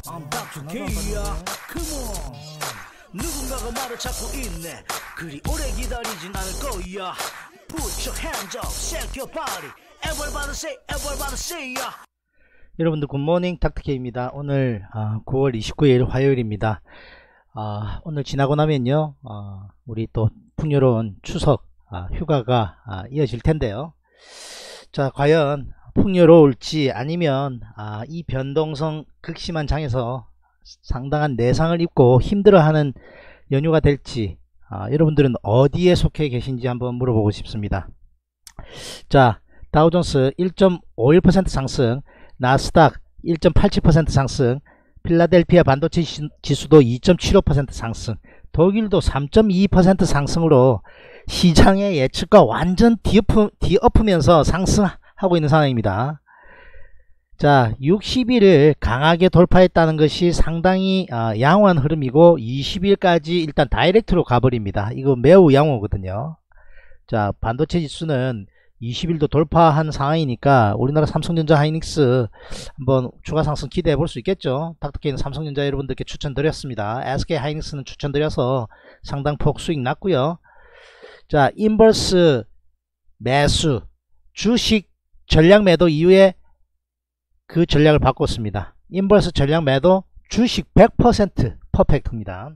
I'm Dr. K야. Come on. 누군가가 말을 찾고 있네. 그리 오래 기다리진 않을 거야. Put your hands up, shake your body. Everybody say ya. 여러분들 굿모닝 닥터케입니다. 오늘 9월 29일 화요일입니다. 오늘 지나고 나면요 우리 또 풍요로운 추석 휴가가 이어질 텐데요. 자, 과연 풍요로울지 아니면 이 변동성 극심한 장에서 상당한 내상을 입고 힘들어하는 연휴가 될지 여러분들은 어디에 속해 계신지 한번 물어보고 싶습니다. 자, 다우존스 1.51% 상승, 나스닥 1.87% 상승, 필라델피아 반도체 지수도 2.75% 상승, 독일도 3.2% 상승으로 시장의 예측과 완전 뒤엎으면서 상승하고 있는 상황입니다. 자, 60일을 강하게 돌파했다는 것이 상당히 양호한 흐름이고 20일까지 일단 다이렉트로 가버립니다. 이거 매우 양호거든요. 자, 반도체 지수는 20일도 돌파한 상황이니까 우리나라 삼성전자 하이닉스 한번 추가 상승 기대해 볼 수 있겠죠. 닥터케이는 삼성전자 여러분들께 추천드렸습니다. SK 하이닉스는 추천드려서 상당폭 수익 났고요. 자, 인버스 매수 주식 전략 매도 이후에 그 전략을 바꿨습니다. 인버스 전략 매도 주식 100% 퍼펙트입니다.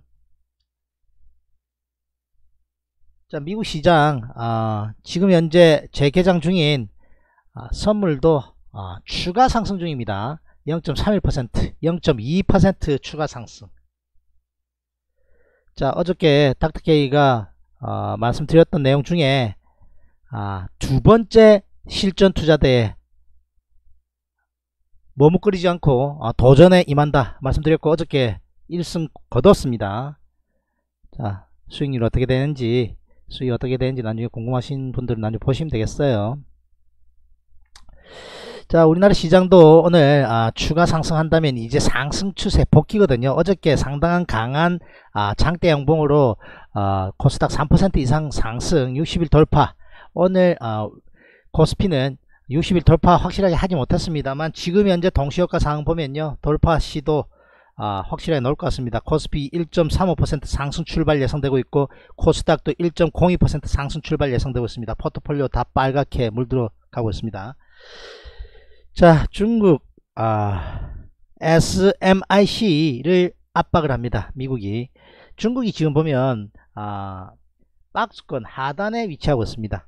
자, 미국 시장 지금 현재 재개장 중인 선물도 추가 상승 중입니다. 0.31%, 0.2% 추가 상승. 자, 어저께 닥터케이가 말씀드렸던 내용 중에 두 번째 실전 투자대에 머뭇거리지 않고 도전에 임한다 말씀드렸고 어저께 1승 거뒀습니다. 자, 수익률 어떻게 되는지 나중에 궁금하신 분들은 나중에 보시면 되겠어요. 자, 우리나라 시장도 오늘 추가 상승한다면 이제 상승 추세 복귀거든요. 어저께 상당한 강한 장대 양봉으로 코스닥 3% 이상 상승 60일 돌파. 오늘 코스피는 60일 돌파 확실하게 하지 못했습니다만 지금 현재 동시효과 상황 보면요 돌파 시도 확실하게 나올 것 같습니다. 코스피 1.35% 상승 출발 예상되고 있고 코스닥도 1.02% 상승 출발 예상되고 있습니다. 포트폴리오 다 빨갛게 물들어 가고 있습니다. 자, 중국 SMIC를 압박을 합니다. 미국이. 중국이 지금 보면 박스권 하단에 위치하고 있습니다.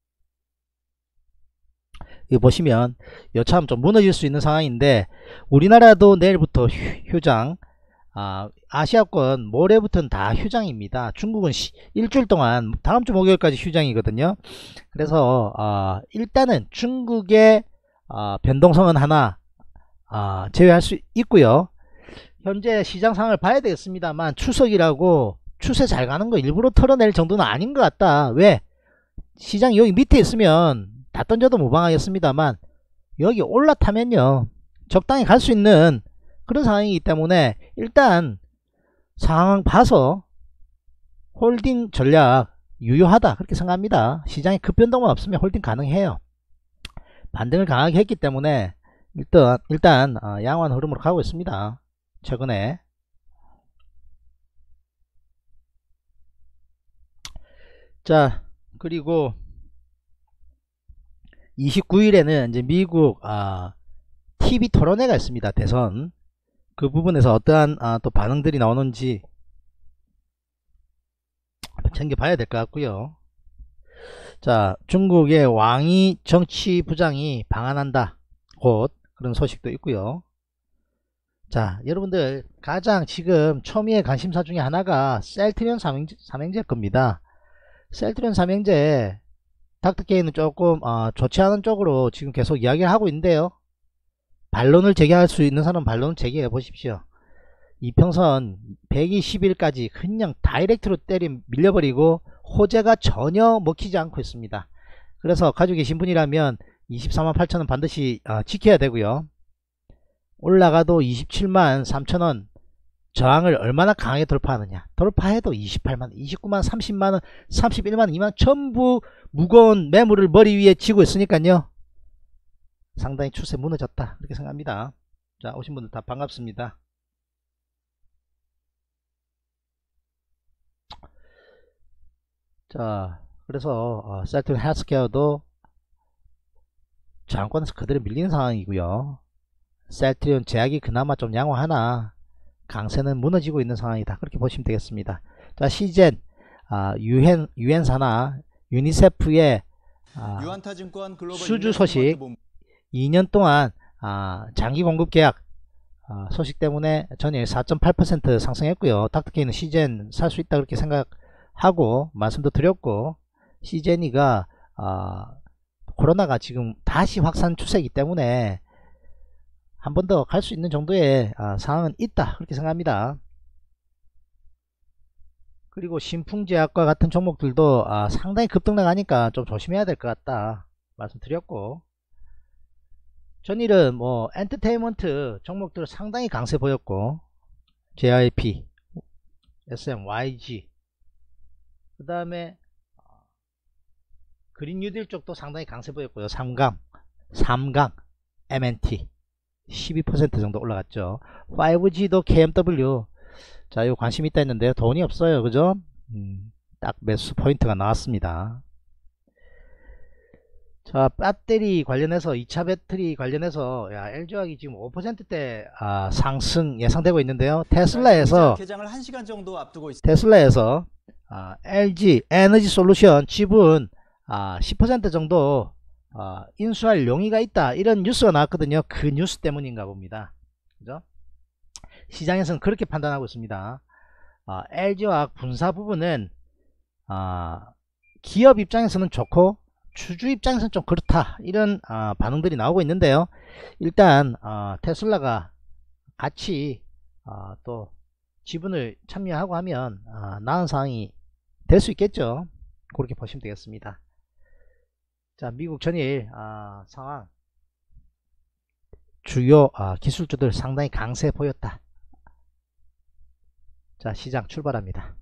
이거 보시면 여차하면 좀 무너질 수 있는 상황인데 우리나라도 내일부터 휴장, 아시아권 모레부터는 다 휴장입니다. 중국은 일주일 동안 다음주 목요일까지 휴장이거든요. 그래서 일단은 중국의 변동성은 하나 제외할 수 있고요. 현재 시장 상황을 봐야 되겠습니다만 추석이라고 추세 잘 가는 거 일부러 털어낼 정도는 아닌 것 같다. 왜? 시장이 여기 밑에 있으면 다 던져도 무방하겠습니다만 여기 올라타면요 적당히 갈 수 있는 그런 상황이기 때문에 일단 상황 봐서 홀딩 전략 유효하다 그렇게 생각합니다. 시장에 급변동만 없으면 홀딩 가능해요. 반등을 강하게 했기 때문에 일단 양호한 흐름으로 가고 있습니다. 최근에. 자, 그리고 29일에는 이제 미국 TV 토론회가 있습니다. 대선. 그 부분에서 어떠한 또 반응들이 나오는지 챙겨봐야 될 것 같고요. 자, 중국의 왕이 정치부장이 방한한다 곧 그런 소식도 있고요. 자, 여러분들 가장 지금 초미의 관심사 중에 하나가 셀트리온 삼형제 겁니다. 셀트리온 삼형제 닥터케이는 조금 좋지 않은 쪽으로 지금 계속 이야기를 하고 있는데요. 반론을 제기할 수 있는 사람은 반론을 제기해 보십시오. 이평선 120일까지 그냥 다이렉트로 밀려버리고 호재가 전혀 먹히지 않고 있습니다. 그래서 가지고 계신 분이라면 248,000원 반드시 지켜야 되고요. 올라가도 273,000원 저항을 얼마나 강하게 돌파하느냐. 돌파해도 28만원, 29만원, 30만원, 31만원, 2만원 전부 무거운 매물을 머리 위에 쥐고 있으니까요. 상당히 추세 무너졌다. 그렇게 생각합니다. 자, 오신 분들 다 반갑습니다. 자, 그래서 셀트리온 헬스케어도 저항권에서 그대로 밀리는 상황이고요. 셀트리온 제약이 그나마 좀 양호하나 강세는 무너지고 있는 상황이다. 그렇게 보시면 되겠습니다. 자, 시젠, 유엔사나 유니세프의 유한타증권 글로벌 수주 소식, 2년 동안 장기 공급 계약 소식 때문에 전일 4.8% 상승했고요. 닥터케이는 시젠 살 수 있다 그렇게 생각하고 말씀도 드렸고, 시젠이가 코로나가 지금 다시 확산 추세이기 때문에 한 번 더 갈 수 있는 정도의 상황은 있다 그렇게 생각합니다. 그리고 신풍제약과 같은 종목들도 상당히 급등나가니까 좀 조심해야 될 것 같다 말씀드렸고, 전일은 뭐 엔터테인먼트 종목들 상당히 강세 보였고, JYP, SM, YG, 그 다음에 그린 뉴딜 쪽도 상당히 강세 보였고요. 삼강, MNT 12% 정도 올라갔죠. 5G도 KMW, 자, 이거 관심 있다 했는데요. 돈이 없어요. 그죠? 딱 매수 포인트가 나왔습니다. 자, 배터리 관련해서 2차 배터리 관련해서 LG화학이 지금 5%대 상승 예상되고 있는데요. 테슬라에서 개장을 1시간 정도 앞두고 있습니다. 테슬라에서 LG 에너지 솔루션 지분 10% 정도 인수할 용의가 있다 이런 뉴스가 나왔거든요. 그 뉴스 때문인가 봅니다. 그죠? 시장에서는 그렇게 판단하고 있습니다. LG화학 분사 부분은 기업 입장에서는 좋고 주주 입장에서는 좀 그렇다 이런 반응들이 나오고 있는데요. 일단 테슬라가 같이 또 지분을 참여하고 하면 나은 상황이 될 수 있겠죠. 그렇게 보시면 되겠습니다. 자, 미국 전일 상황, 주요 기술주들 상당히 강세 보였다. 자, 시장 출발합니다.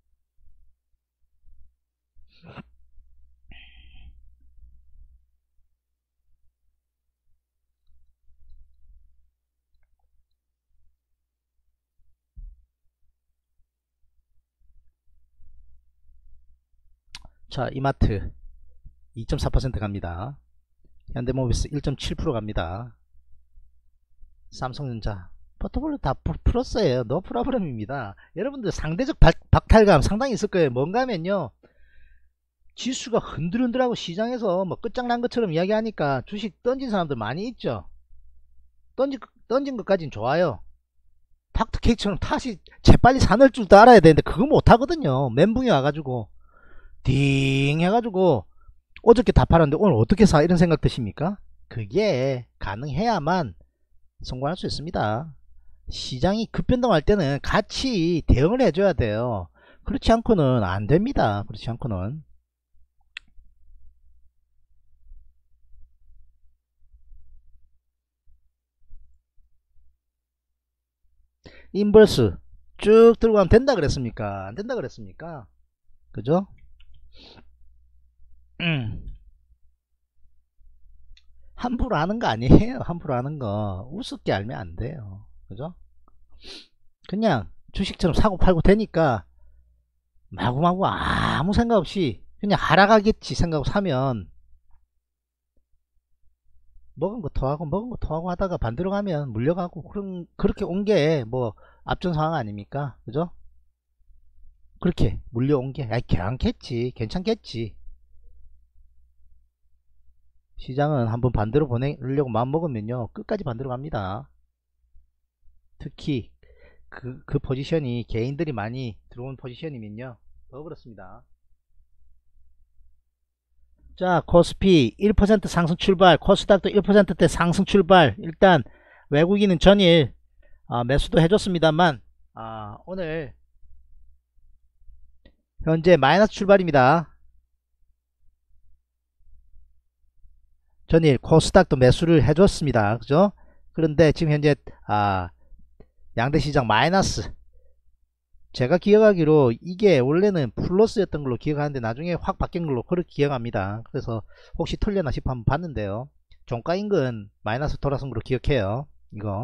자, 이마트 2.4% 갑니다. 현대모비스 1.7% 갑니다. 삼성전자 포트폴리오 다 플러스예요. 노 프로블럼입니다. 여러분들 상대적 박탈감 상당히 있을 거예요. 뭔가 하면요, 지수가 흔들흔들하고 시장에서 뭐 끝장난 것처럼 이야기하니까 주식 던진 사람들 많이 있죠. 던진 것까진 좋아요. 닥터케이크처럼 다시 재빨리 사놓을 줄도 알아야 되는데 그거 못하거든요. 멘붕이 와가지고 딩 해가지고 어저께 다 팔았는데 오늘 어떻게 사, 이런 생각 드십니까? 그게 가능해야만 성공할 수 있습니다. 시장이 급변동할 때는 같이 대응을 해줘야 돼요. 그렇지 않고는 안 됩니다. 그렇지 않고는. 인버스 쭉 들고 가면 된다 그랬습니까? 안 된다 그랬습니까? 그죠? 함부로 하는 거 아니에요. 함부로 하는 거 우습게 알면 안 돼요. 그죠? 그냥 주식처럼 사고 팔고 되니까 마구마구 아무 생각 없이 그냥 하락하겠지 생각하고 사면 먹은 거 토하고 먹은 거 토하고 하다가 반대로 가면 물려가고, 그럼 그렇게 온 게 뭐 앞전 상황 아닙니까? 그죠? 그렇게 물려온 게 괜찮겠지, 괜찮겠지. 시장은 한번 반대로 보내려고 마음먹으면요 끝까지 반대로 갑니다. 특히 그 포지션이 개인들이 많이 들어온 포지션이면요 더 그렇습니다. 자, 코스피 1% 상승 출발, 코스닥도 1%대 상승 출발. 일단 외국인은 전일 매수도 해줬습니다만 오늘 현재 마이너스 출발입니다. 전일 코스닥도 매수를 해줬습니다. 그죠? 그런데 지금 현재 양대시장 마이너스. 제가 기억하기로 이게 원래는 플러스였던 걸로 기억하는데 나중에 확 바뀐 걸로 그렇게 기억합니다. 그래서 혹시 틀렸나 싶어 한번 봤는데요, 종가인근 마이너스 돌아선 걸로 기억해요. 이거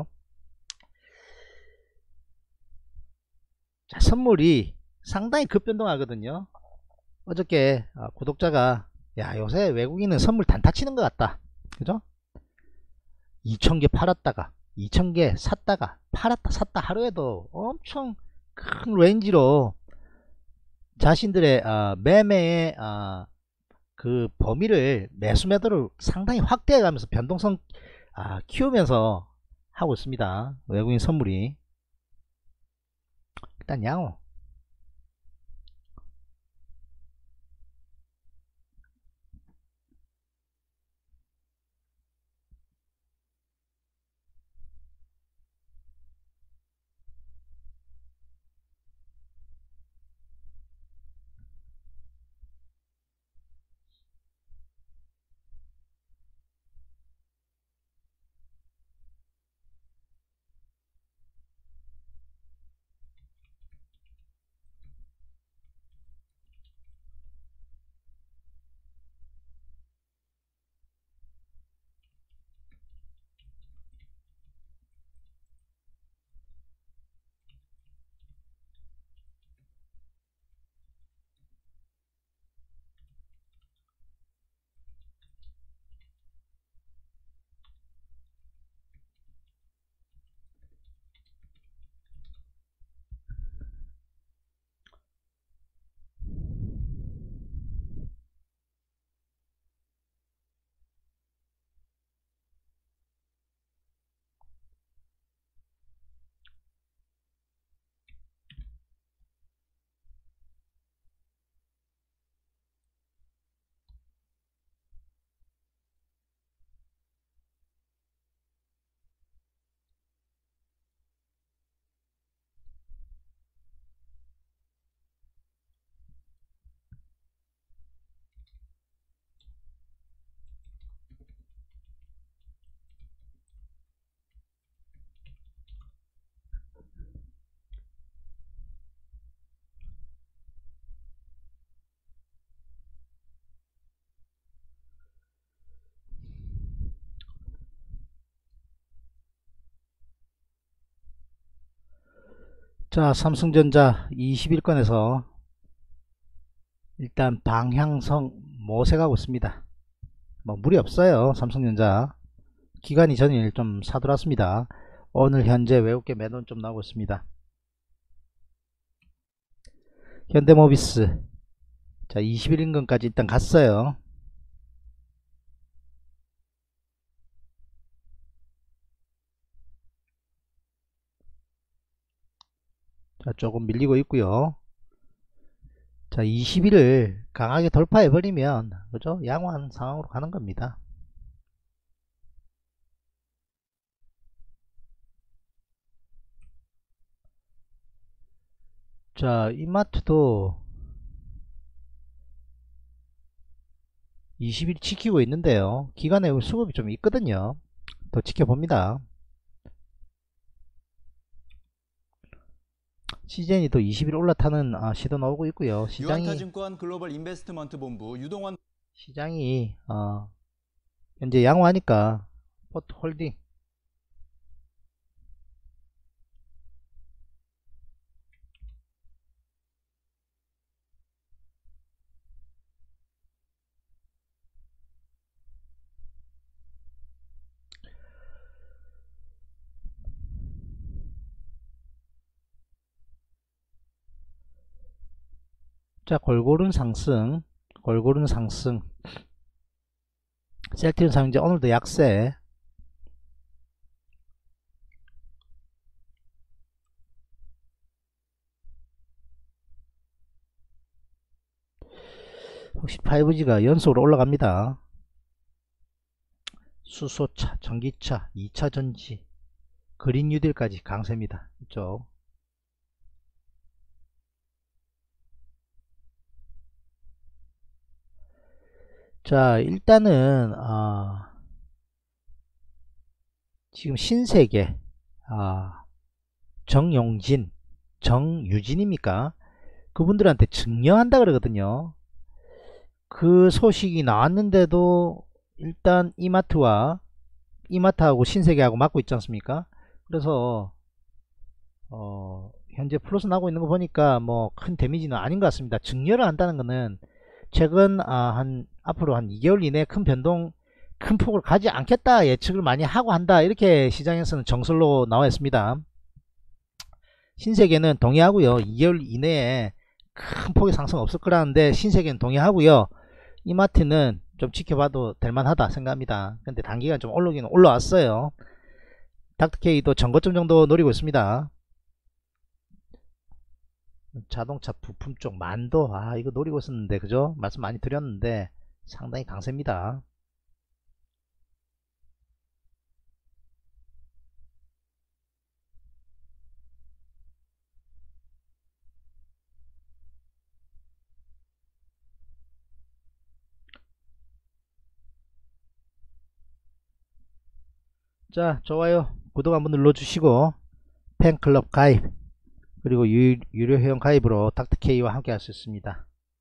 자, 선물이 상당히 급변동하거든요. 어저께 구독자가 야 요새 외국인은 선물 단타 치는 것 같다, 그죠? 2,000개 팔았다가 2,000개 샀다가 팔았다 샀다 하루에도 엄청 큰 레인지로 자신들의 매매의 그 범위를, 매수 매도를 상당히 확대해 가면서 변동성 키우면서 하고 있습니다. 외국인 선물이. 일단 양호. 자, 삼성전자 21건에서 일단 방향성 모색하고 있습니다. 뭐 무리 없어요. 삼성전자 기간이 전일 좀 사들었습니다. 오늘 현재 외국계 매도는 좀 나오고 있습니다. 현대모비스 자 21인근까지 일단 갔어요. 자 조금 밀리고 있고요. 자 21을 강하게 돌파해 버리면 그죠, 양호한 상황으로 가는 겁니다. 자 이마트도 20일 지키고 있는데요. 기간에 수급이 좀 있거든요. 더 지켜봅니다. 시젠이 또 20일 올라타는 시도 나오고 있고요. 유한타증권 글로벌 인베스트먼트 본부 유동환 시장이 현재 양호하니까 포트 홀딩. 자 골고른 상승, 골고른 상승. 셀트리온 사용자 오늘도 약세. 혹시 5G가 연속으로 올라갑니다. 수소차, 전기차, 2차 전지, 그린 뉴딜까지 강세입니다. 이쪽. 자 일단은 지금 신세계 정용진, 정유진입니까? 그분들한테 증여한다 그러거든요. 그 소식이 나왔는데도 일단 이마트하고 신세계하고 맞고 있지 않습니까? 그래서 현재 플러스 나고 있는 거 보니까 뭐 큰 데미지는 아닌 것 같습니다. 증여를 한다는 거는 최근 앞으로 한 2개월 이내에 큰 변동, 큰 폭을 가지 않겠다 예측을 많이 하고 한다, 이렇게 시장에서는 정설로 나와 있습니다. 신세계는 동의하고요. 2개월 이내에 큰 폭의 상승 없을 거라는데 신세계는 동의하고요. 이마트는 좀 지켜봐도 될만하다 생각합니다. 근데 단기간 좀 올라오기는 올라왔어요. 닥터케이도 전고점 정도 노리고 있습니다. 자동차 부품 쪽 만도 이거 노리고 있었는데, 그죠? 말씀 많이 드렸는데 상당히 강세입니다. 자, 좋아요, 구독 한번 눌러주시고 팬클럽 가입, 그리고 유료 회원 가입으로 닥터케이와 함께 할 수 있습니다.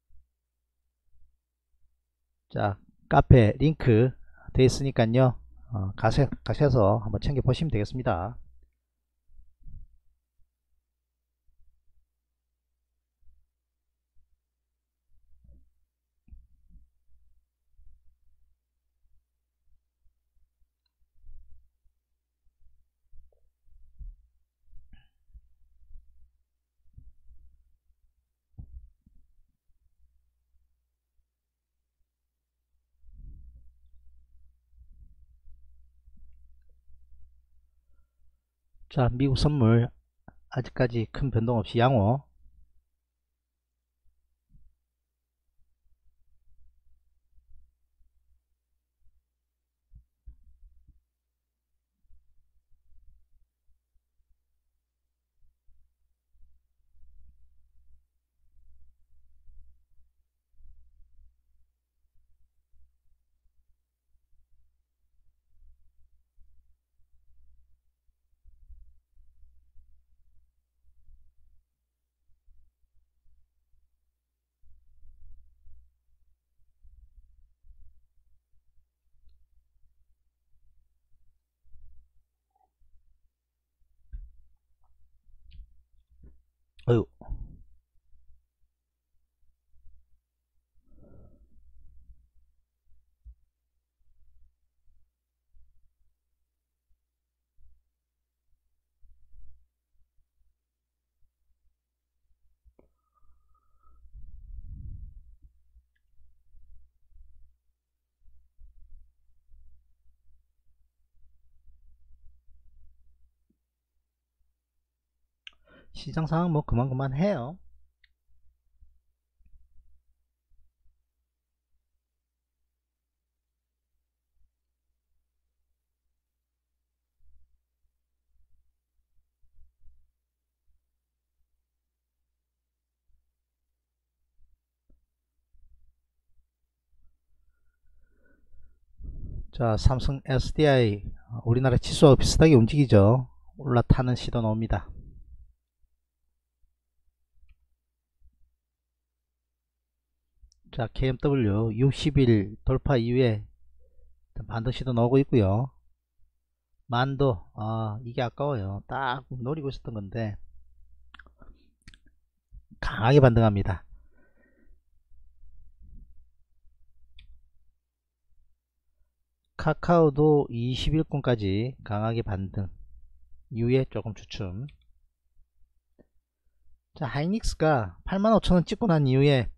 자, 카페 링크 되어 있으니까요, 가셔서 한번 챙겨 보시면 되겠습니다. 자, 미국 선물 아직까지 큰 변동 없이 양호. 어휴. 시장 상황 뭐 그만 해요. 자, 삼성 SDI 우리나라 지수와 비슷하게 움직이죠. 올라타는 시도 나옵니다. 자, KMW 60일 돌파 이후에 반등 시도 나오고 있고요. 만도 이게 아까워요. 딱 노리고 있었던 건데 강하게 반등합니다. 카카오도 20일권까지 강하게 반등 이후에 조금 주춤. 자, 하이닉스가 85,000원 찍고 난 이후에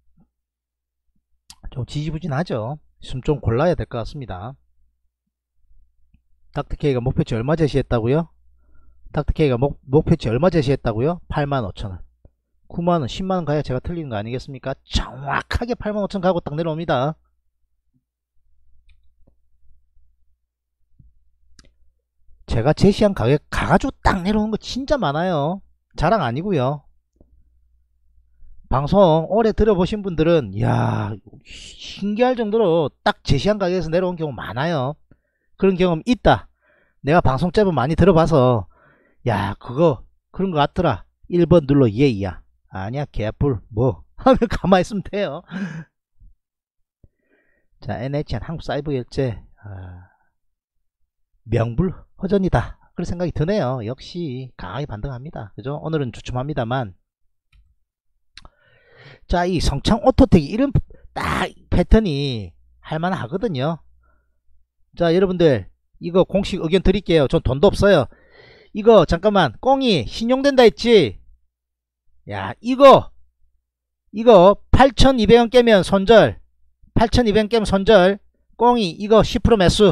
좀 지지부진하죠. 좀 골라야 될 것 같습니다. 닥터케이가 목표치 얼마 제시했다고요? 닥터케이가 목표치 얼마 제시했다고요? 85,000원. 9만원 10만원 가야 제가 틀리는 거 아니겠습니까? 정확하게 85,000원 가고 딱 내려옵니다. 제가 제시한 가격 가가지고 딱 내려온 거 진짜 많아요. 자랑 아니고요. 방송 오래 들어보신 분들은 이야, 신기할 정도로 딱 제시한 가격에서 내려온 경우 많아요. 그런 경험 있다. 내가 방송 제법 많이 들어봐서 야, 그거 그런 거 같더라. 1번 눌러 예이야. 아니야, 개뿔 뭐 하면 가만히 있으면 돼요. 자, NHN 한국사이버결제 명불허전이다, 그런 생각이 드네요. 역시 강하게 반등합니다. 그죠? 오늘은 주춤합니다만, 자, 이 성창 오토텍이 이런 딱 패턴이 할만하거든요. 자, 여러분들 이거 공식 의견 드릴게요. 전 돈도 없어요. 이거 잠깐만, 꽁이 신용된다 했지? 야, 이거 8,200원 깨면 손절, 8,200원 깨면 손절. 꽁이 이거 10% 매수.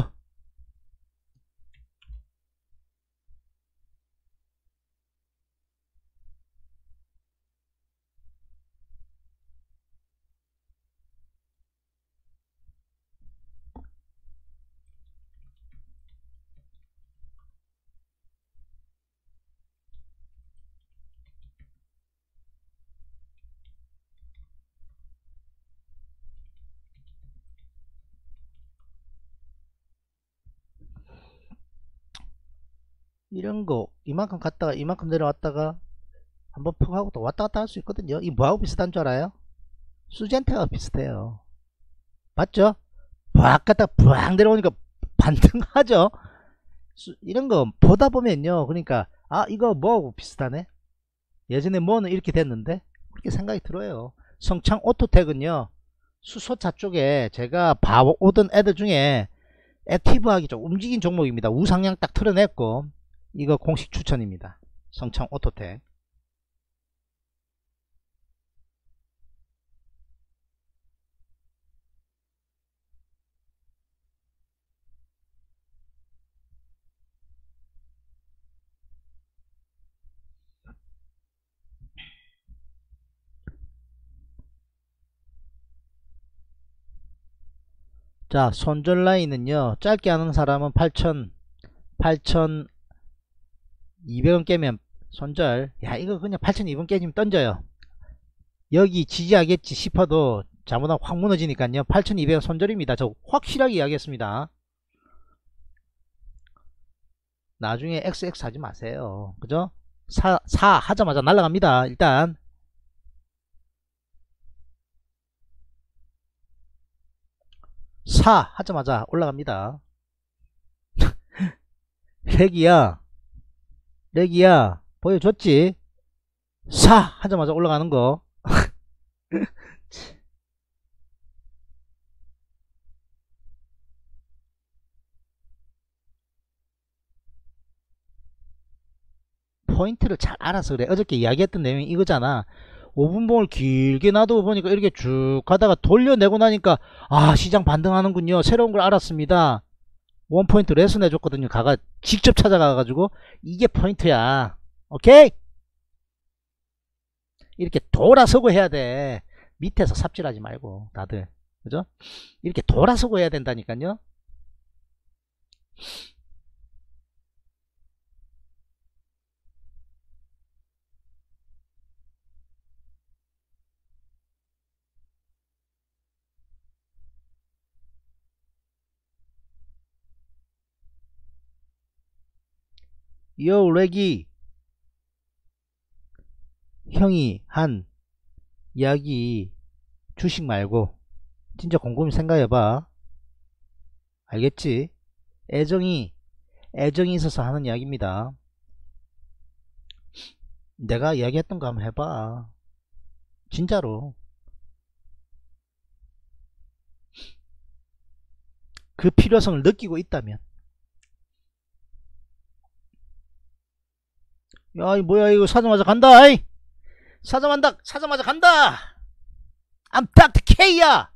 이런 거 이만큼 갔다가 이만큼 내려왔다가 한번 푹 하고 또 왔다 갔다 할 수 있거든요. 이 뭐하고 비슷한 줄 알아요? 수젠테가 비슷해요. 맞죠? 부악 갔다가 부악 내려오니까 반등하죠. 이런 거 보다 보면요, 그러니까 아, 이거 뭐하고 비슷하네, 예전에 뭐는 이렇게 됐는데, 그렇게 생각이 들어요. 성창 오토텍은요, 수소차 쪽에 제가 봐오던 애들 중에 액티브하게 좀 움직인 종목입니다. 우상향 딱 틀어냈고, 이거 공식 추천입니다. 성창 오토텍. 자, 손절 라인은요, 짧게 하는 사람은 8,200원 깨면 손절. 야, 이거 그냥 8,200원 깨지면 던져요. 여기 지지하겠지 싶어도 잘못하면 확 무너지니까요. 8,200원 손절입니다. 저 확실하게 이야기했습니다. 나중에 XX 하지 마세요. 그죠? 사 하자마자 날아갑니다. 일단 사 하자마자 올라갑니다. 렉이야 보여줬지? 사 하자마자 올라가는 거. 포인트를 잘 알아서 그래. 어저께 이야기했던 내용이 이거잖아. 5분봉을 길게 놔두고 보니까 이렇게 쭉 가다가 돌려내고 나니까 아, 시장 반등하는군요. 새로운 걸 알았습니다. 원포인트 레슨 해줬거든요. 직접 찾아가가지고 이게 포인트야. 오케이? 이렇게 돌아서고 해야 돼. 밑에서 삽질하지 말고 다들, 그죠? 이렇게 돌아서고 해야 된다니까요. 요 렉이 형이 한 이야기 주식 말고 진짜 곰곰이 생각해봐. 알겠지? 애정이 있어서 하는 이야기입니다. 내가 이야기했던 거 한번 해봐. 진짜로. 그 필요성을 느끼고 있다면. 야, 이 뭐야, 이거 사자마자 간다. 아이, 사자마자 간다. I'm Dr. K야.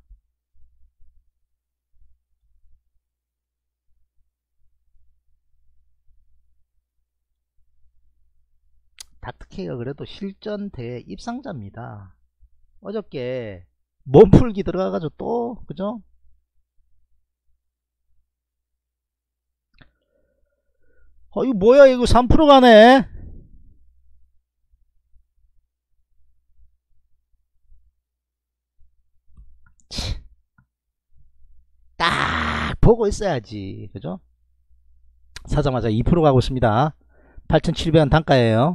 닥터 K가 그래도 실전 대회 입상자입니다. 어저께 몸풀기 들어가가지고 또, 그죠? 이거 뭐야, 이거 3% 가네. 딱 보고 있어야지, 그죠? 사자마자 2% 가고 있습니다. 8,700원 단가예요.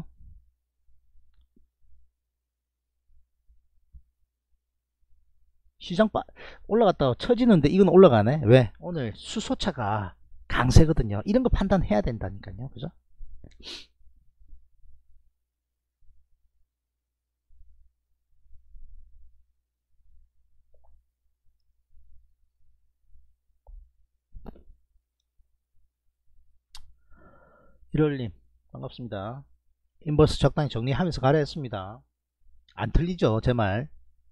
시장 올라갔다가 처지는데 이건 올라가네. 왜? 오늘 수소차가 강세거든요. 이런 거 판단해야 된다니까요, 그죠? 1월님 반갑습니다. 인버스 적당히 정리하면서 가려 했습니다. 안 틀리죠 제 말.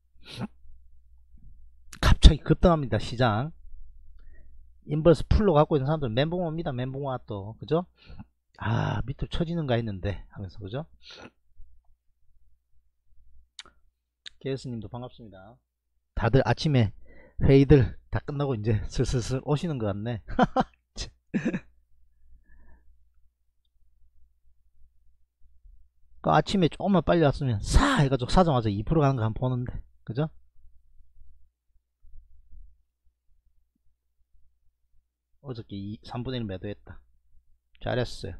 갑자기 급등합니다 시장. 인버스 풀로 갖고 있는 사람들 멘붕 옵니다. 멘붕 와 또 그죠? 아 밑으로 쳐지는가 했는데 하면서 그죠? 게스님도 반갑습니다. 다들 아침에 회의들 다 끝나고 이제 슬슬 오시는 것 같네. 그 아침에 조금만 빨리 왔으면 사 해가지고 사자마자 2% 가는 거 한번 보는데 그죠? 어저께 3분의 1 매도했다. 잘했어요.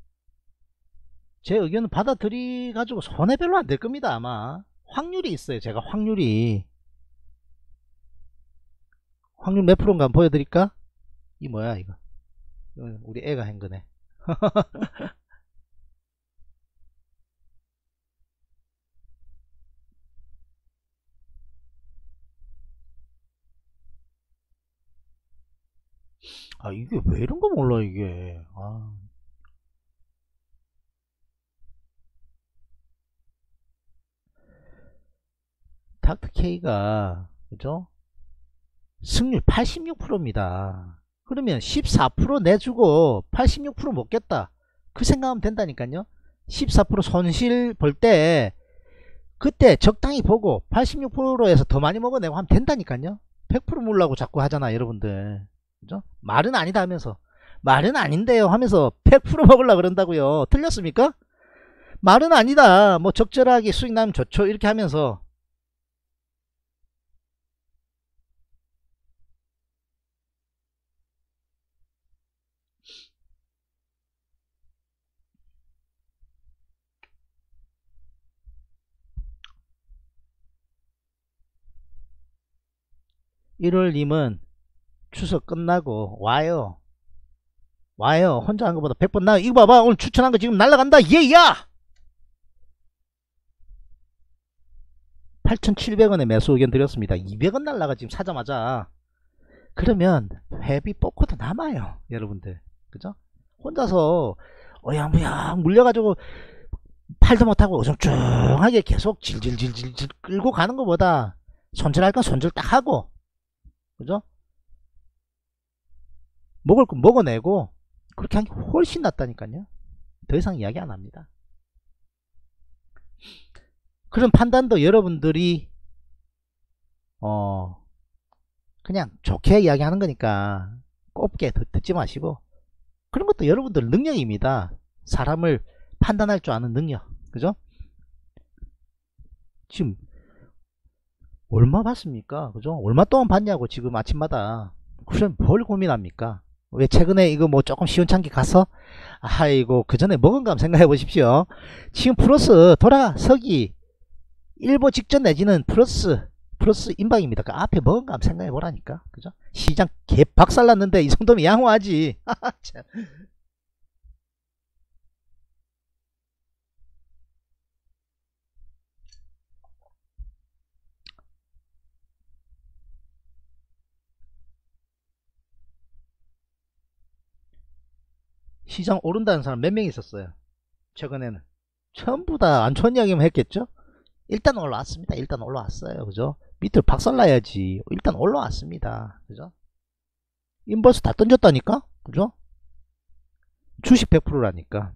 제 의견은 받아들이 가지고 손해 별로 안 될 겁니다. 아마 확률이 있어요. 제가 확률 몇 프로인가 한번 보여드릴까? 이 뭐야 이거 우리 애가 한 거네. 아 이게 왜 이런 거 몰라 이게. 아. 닥터케이가 그죠? 승률 86%입니다. 그러면 14% 내주고 86% 먹겠다 그 생각하면 된다니까요. 14% 손실 볼 때 그때 적당히 보고 86%에서 더 많이 먹어내고 하면 된다니까요. 100% 물라고 자꾸 하잖아 여러분들. 그죠? 말은 아니다 하면서 말은 아닌데요 하면서 100% 먹으려고 그런다고요. 틀렸습니까? 말은 아니다 뭐 적절하게 수익 나면 좋죠 이렇게 하면서 (1월님은) 추석 끝나고 와요 혼자 한 것보다 100번 나아. 이거 봐봐 오늘 추천한 거 지금 날라간다. 예야 8,700원에 매수 의견 드렸습니다. 200원 날라가 지금 사자마자. 그러면 회비 뽑고도 남아요 여러분들. 그죠? 혼자서 어양부양 물려가지고 팔도 못하고 우중충하게 계속 질질질질 끌고 가는 것보다 손절할 건 손절 딱 하고 그죠? 먹을 거 먹어내고 그렇게 하는 게 훨씬 낫다니까요. 더 이상 이야기 안 합니다. 그런 판단도 여러분들이 그냥 좋게 이야기하는 거니까 곱게 듣지 마시고, 그런 것도 여러분들 능력입니다. 사람을 판단할 줄 아는 능력. 그죠? 지금 얼마 받습니까? 그죠? 얼마 동안 받냐고 지금 아침마다. 그럼 뭘 고민합니까? 왜 최근에 이거 뭐 조금 시원찮게 가서 아이고 그 전에 먹은 감 생각해 보십시오. 지금 플러스 돌아서기 일보 직전 내지는 플러스 임박입니다. 그 앞에 먹은 감 생각해 보라니까. 그죠? 시장 개 박살났는데 이 정도면 양호하지. 시장 오른다는 사람 몇 명 있었어요 최근에는? 전부 다 안 좋은 이야기만 했겠죠. 일단 올라왔습니다. 일단 올라왔어요. 그죠? 밑으로 박살나야지. 일단 올라왔습니다. 그죠? 인버스 다 던졌다니까. 그죠? 주식 100%라니까.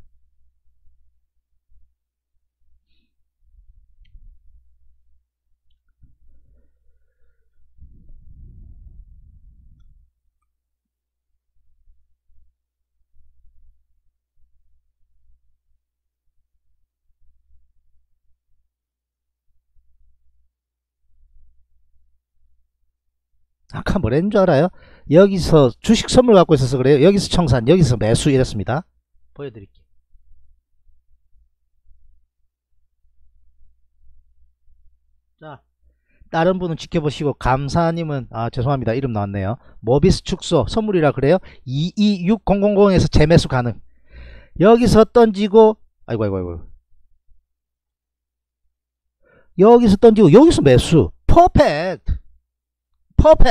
아까 뭐랬는 줄 알아요? 여기서 주식 선물 갖고 있어서 그래요. 여기서 청산, 여기서 매수 이랬습니다. 보여드릴게요. 자, 다른 분은 지켜보시고, 감사님은 죄송합니다. 이름 나왔네요. 모비스 축소 선물이라 그래요. 226000에서 재매수 가능. 여기서 던지고 아이고 여기서 던지고 여기서 매수. 퍼펙트.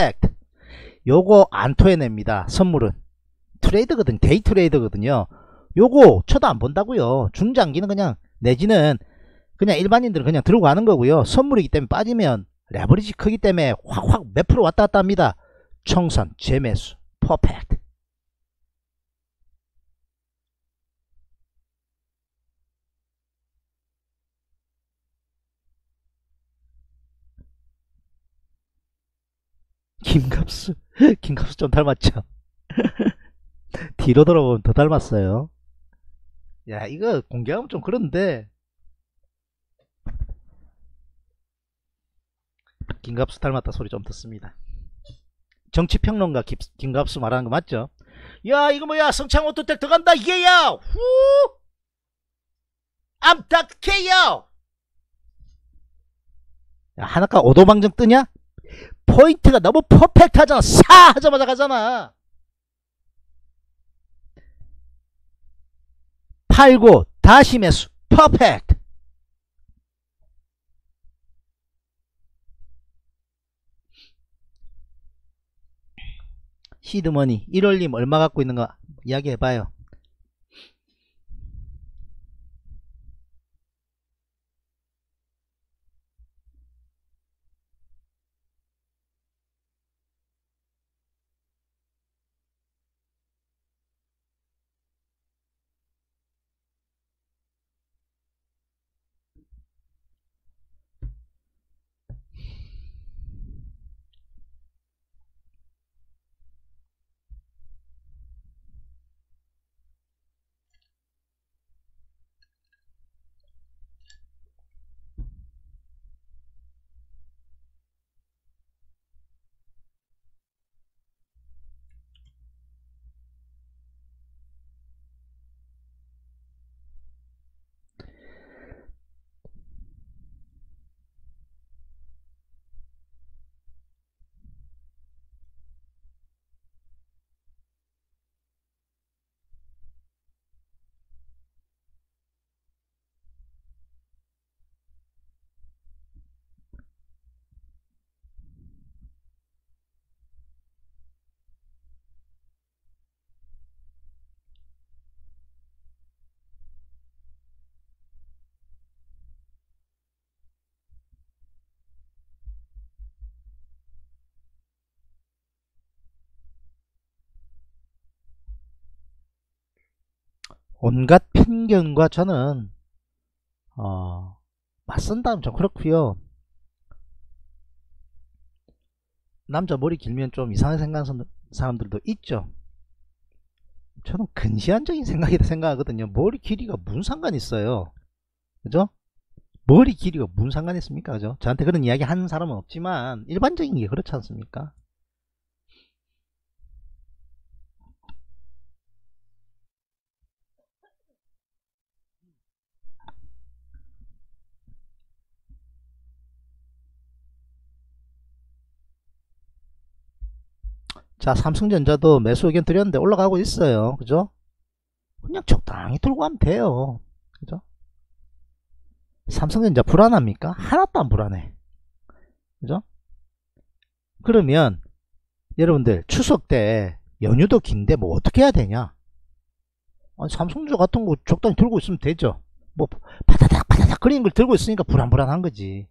요거 안 토해냅니다. 선물은 트레이드거든. 데이 트레이더거든요. 요거 쳐도 안 본다고요. 중장기는 그냥 내지는 그냥 일반인들은 그냥 들고 가는 거고요. 선물이기 때문에 빠지면 레버리지 크기 때문에 확확 몇 프로 왔다 갔다 합니다. 청산 재매수 퍼펙트. 김갑수 김갑수 좀 닮았죠. 뒤로 돌아보면 더 닮았어요. 야 이거 공개하면 좀 그런데 김갑수 닮았다 소리 좀 듣습니다. 정치평론가 김갑수 말하는 거 맞죠? 야 이거 뭐야 성창 오토텍 들어간다 이게야 후 암탉해요. 야 하나가 오도방정 뜨냐? 포인트가 너무 퍼펙트 하잖아. 사 하자마자 가잖아. 팔고 다시 매수 퍼펙트. 시드머니 1월님 얼마 갖고 있는 거 이야기 해봐요. 온갖 편견과 저는 맞선다면 좀 그렇고요. 남자 머리 길면 좀 이상하게 생각하는 사람들도 있죠. 저는 근시안적인 생각이라 생각하거든요. 머리 길이가 무슨 상관 있어요. 그죠? 머리 길이가 무슨 상관 있습니까? 그죠? 저한테 그런 이야기 하는 사람은 없지만 일반적인 게 그렇지 않습니까? 자, 삼성전자도 매수 의견 드렸는데 올라가고 있어요. 그죠? 그냥 적당히 들고 가면 돼요. 그죠? 삼성전자 불안합니까? 하나도 안 불안해. 그죠? 그러면 여러분들 추석 때 연휴도 긴데 뭐 어떻게 해야 되냐? 아니, 삼성전자 같은 거 적당히 들고 있으면 되죠. 뭐 바다닥 바다닥 그리는 걸 들고 있으니까 불안불안한 거지.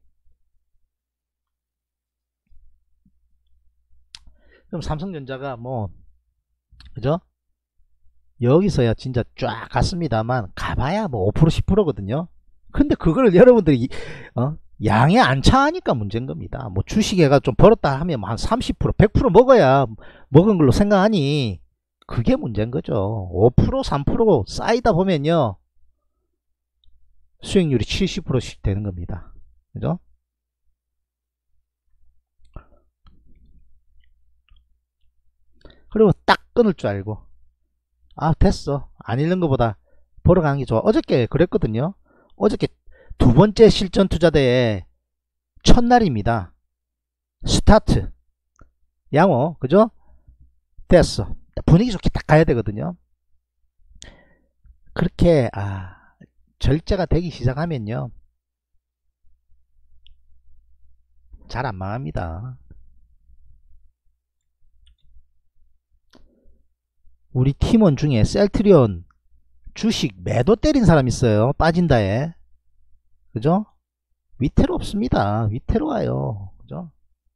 그럼 삼성전자가 뭐 그죠? 여기서야 진짜 쫙 갔습니다만 가봐야 뭐 5% 10%거든요. 근데 그거를 여러분들이 양에 안 차하니까 문제인 겁니다. 뭐 주식회가 좀 벌었다 하면 한 30% 100% 먹어야 먹은 걸로 생각하니 그게 문제인 거죠. 5% 3% 쌓이다 보면요 수익률이 70%씩 되는 겁니다. 그죠? 그리고 딱 끊을 줄 알고 아 됐어 안 잃는 것보다 벌어가는 게 좋아. 어저께 그랬거든요. 어저께 두 번째 실전 투자대회 첫날입니다. 스타트 양호 그죠? 됐어. 분위기 좋게 딱 가야 되거든요. 그렇게 절제가 되기 시작하면요 잘 안 망합니다. 우리 팀원 중에 셀트리온 주식 매도 때린 사람 있어요. 빠진다에. 그죠? 위태롭습니다. 위태로워요. 그죠?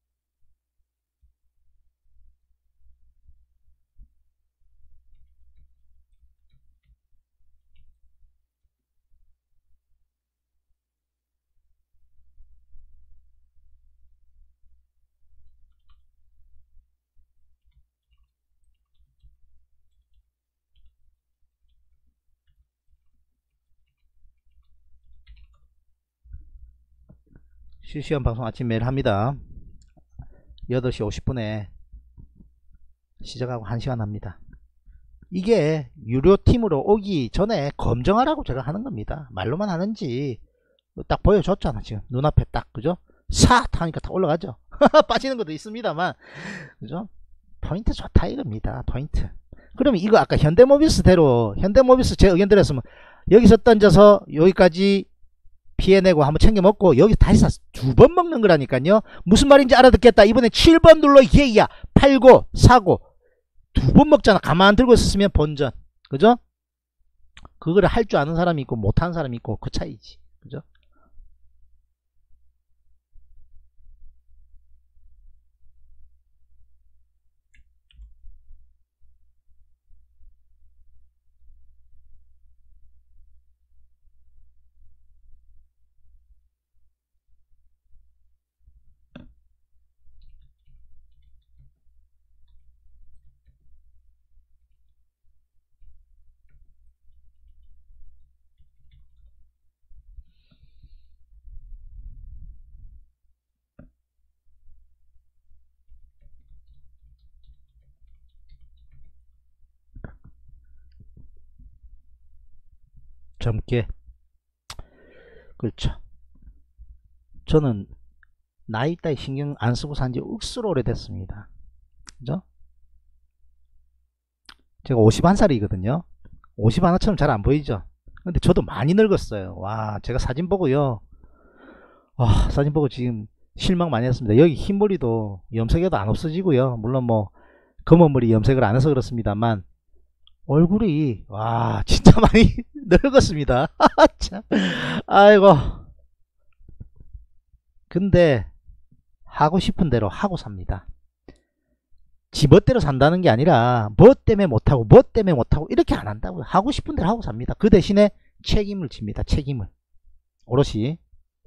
실시간 방송 아침 매일 합니다. 8시 50분에 시작하고 1시간 합니다. 이게 유료팀으로 오기 전에 검증하라고 제가 하는 겁니다. 말로만 하는지 딱 보여줬잖아. 지금 눈앞에 딱. 그죠? 싹 하니까 다 올라가죠. 빠지는 것도 있습니다만, 그죠? 포인트 좋다 이겁니다. 포인트. 그러면 이거 아까 현대모비스대로, 현대모비스 제 의견 들었으면 여기서 던져서 여기까지 피해내고 한번 챙겨 먹고 여기서 다시 사서 2번 먹는 거라니까요. 무슨 말인지 알아듣겠다. 이번에 7번 눌러. 예야. 팔고 사고 2번 먹잖아. 가만 들고 있었으면 본전. 그죠? 그거를 할 줄 아는 사람이 있고 못하는 사람이 있고 그 차이지. 그죠? 젊게. 그렇죠. 저는 나이 따위 신경 안 쓰고 산지 억수로 오래됐습니다. 그죠? 제가 51살이거든요. 51처럼 잘 안 보이죠? 근데 저도 많이 늙었어요. 와, 제가 사진 보고요. 와, 사진 보고 지금 실망 많이 했습니다. 여기 흰머리도 염색해도 안 없어지고요. 물론 뭐 검은 머리 염색을 안 해서 그렇습니다만 얼굴이 와 진짜 많이 늙었습니다. 참. 아이고. 근데 하고 싶은 대로 하고 삽니다. 지 멋대로 산다는 게 아니라 뭐 때문에 못하고 뭐 때문에 못하고 이렇게 안 한다고요. 하고 싶은 대로 하고 삽니다. 그 대신에 책임을 집니다. 책임을. 오롯이.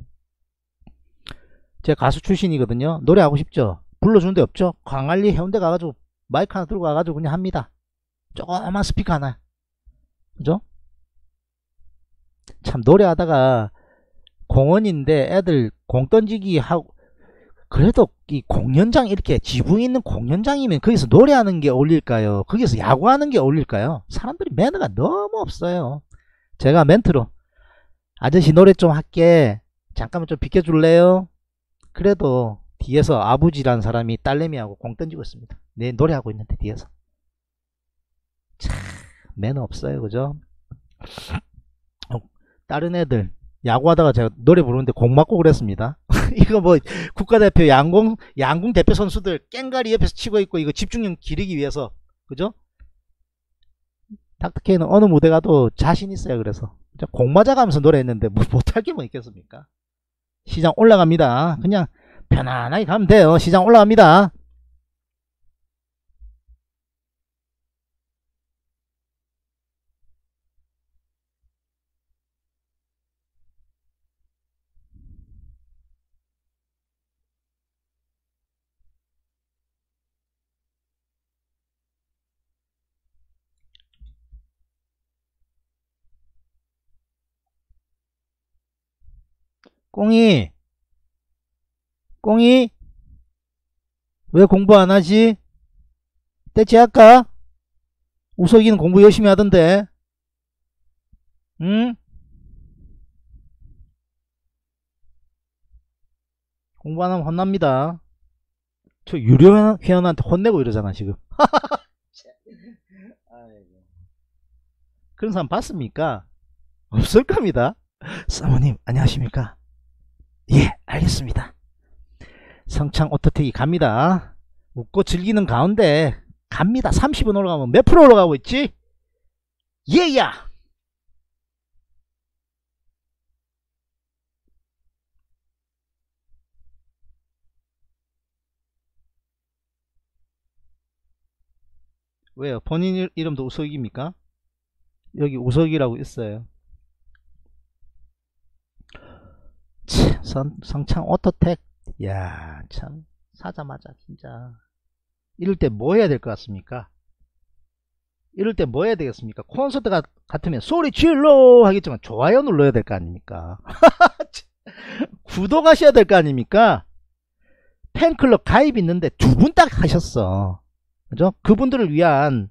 제가 가수 출신이거든요. 노래하고 싶죠? 불러주는 데 없죠? 광안리 해운대 가가지고 마이크 하나 들고 가가지고 그냥 합니다. 조그만 스피커 하나. 그죠? 참 노래하다가 공원인데 애들 공 던지기 하고 그래도 이 공연장 이렇게 지붕 있는 공연장이면 거기서 노래하는 게 어울릴까요? 거기서 야구하는 게 어울릴까요? 사람들이 매너가 너무 없어요. 제가 멘트로 아저씨 노래 좀 할게. 잠깐만 좀 비켜줄래요? 그래도 뒤에서 아버지라는 사람이 딸내미하고 공 던지고 있습니다. 내 노래하고 있는데 뒤에서. 참 매너 없어요. 그죠? 다른 애들 야구하다가 제가 노래 부르는데 공 맞고 그랬습니다. 이거 뭐 국가대표 양궁 대표 선수들 깽가리 옆에서 치고 있고 이거 집중력 기르기 위해서. 그죠? 닥터케이는 어느 무대 가도 자신 있어요. 그래서 공 맞아가면서 노래했는데 뭐 못할 게 뭐 있겠습니까? 시장 올라갑니다. 그냥 편안하게 가면 돼요. 시장 올라갑니다. 꽁이 왜 공부 안 하지? 떼치 할까? 우석이는 공부 열심히 하던데. 응? 공부 안 하면 혼납니다. 저 유료 회원한테 혼내고 이러잖아 지금. 그런 사람 봤습니까? 없을 겁니다. 사모님 안녕하십니까? 예 알겠습니다. 성창 오토택이 갑니다. 웃고 즐기는 가운데 갑니다. 30원 올라가면 몇 프로 올라가고 있지? 예야 왜요? 본인 이름도 우석입니까? 여기 우석이라고 있어요. 참, 성창 오토텍. 야, 참 사자마자 진짜 이럴 때 뭐 해야 될 것 같습니까? 이럴 때 뭐 해야 되겠습니까? 콘서트 같으면 소리 질러 하겠지만 좋아요 눌러야 될 거 아닙니까? 구독하셔야 될 거 아닙니까? 팬클럽 가입 있는데 두 분 딱 하셨어. 그죠? 그분들을 위한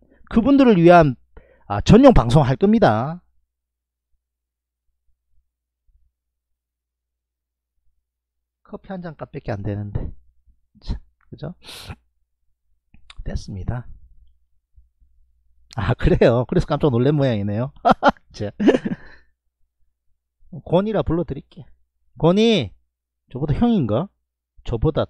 전용 방송 할 겁니다. 커피 한 잔 값밖에 안 되는데. 참, 그죠? 됐습니다. 아, 그래요. 그래서 깜짝 놀란 모양이네요. 권이라 불러드릴게. 권이, 저보다 형인가? 저보다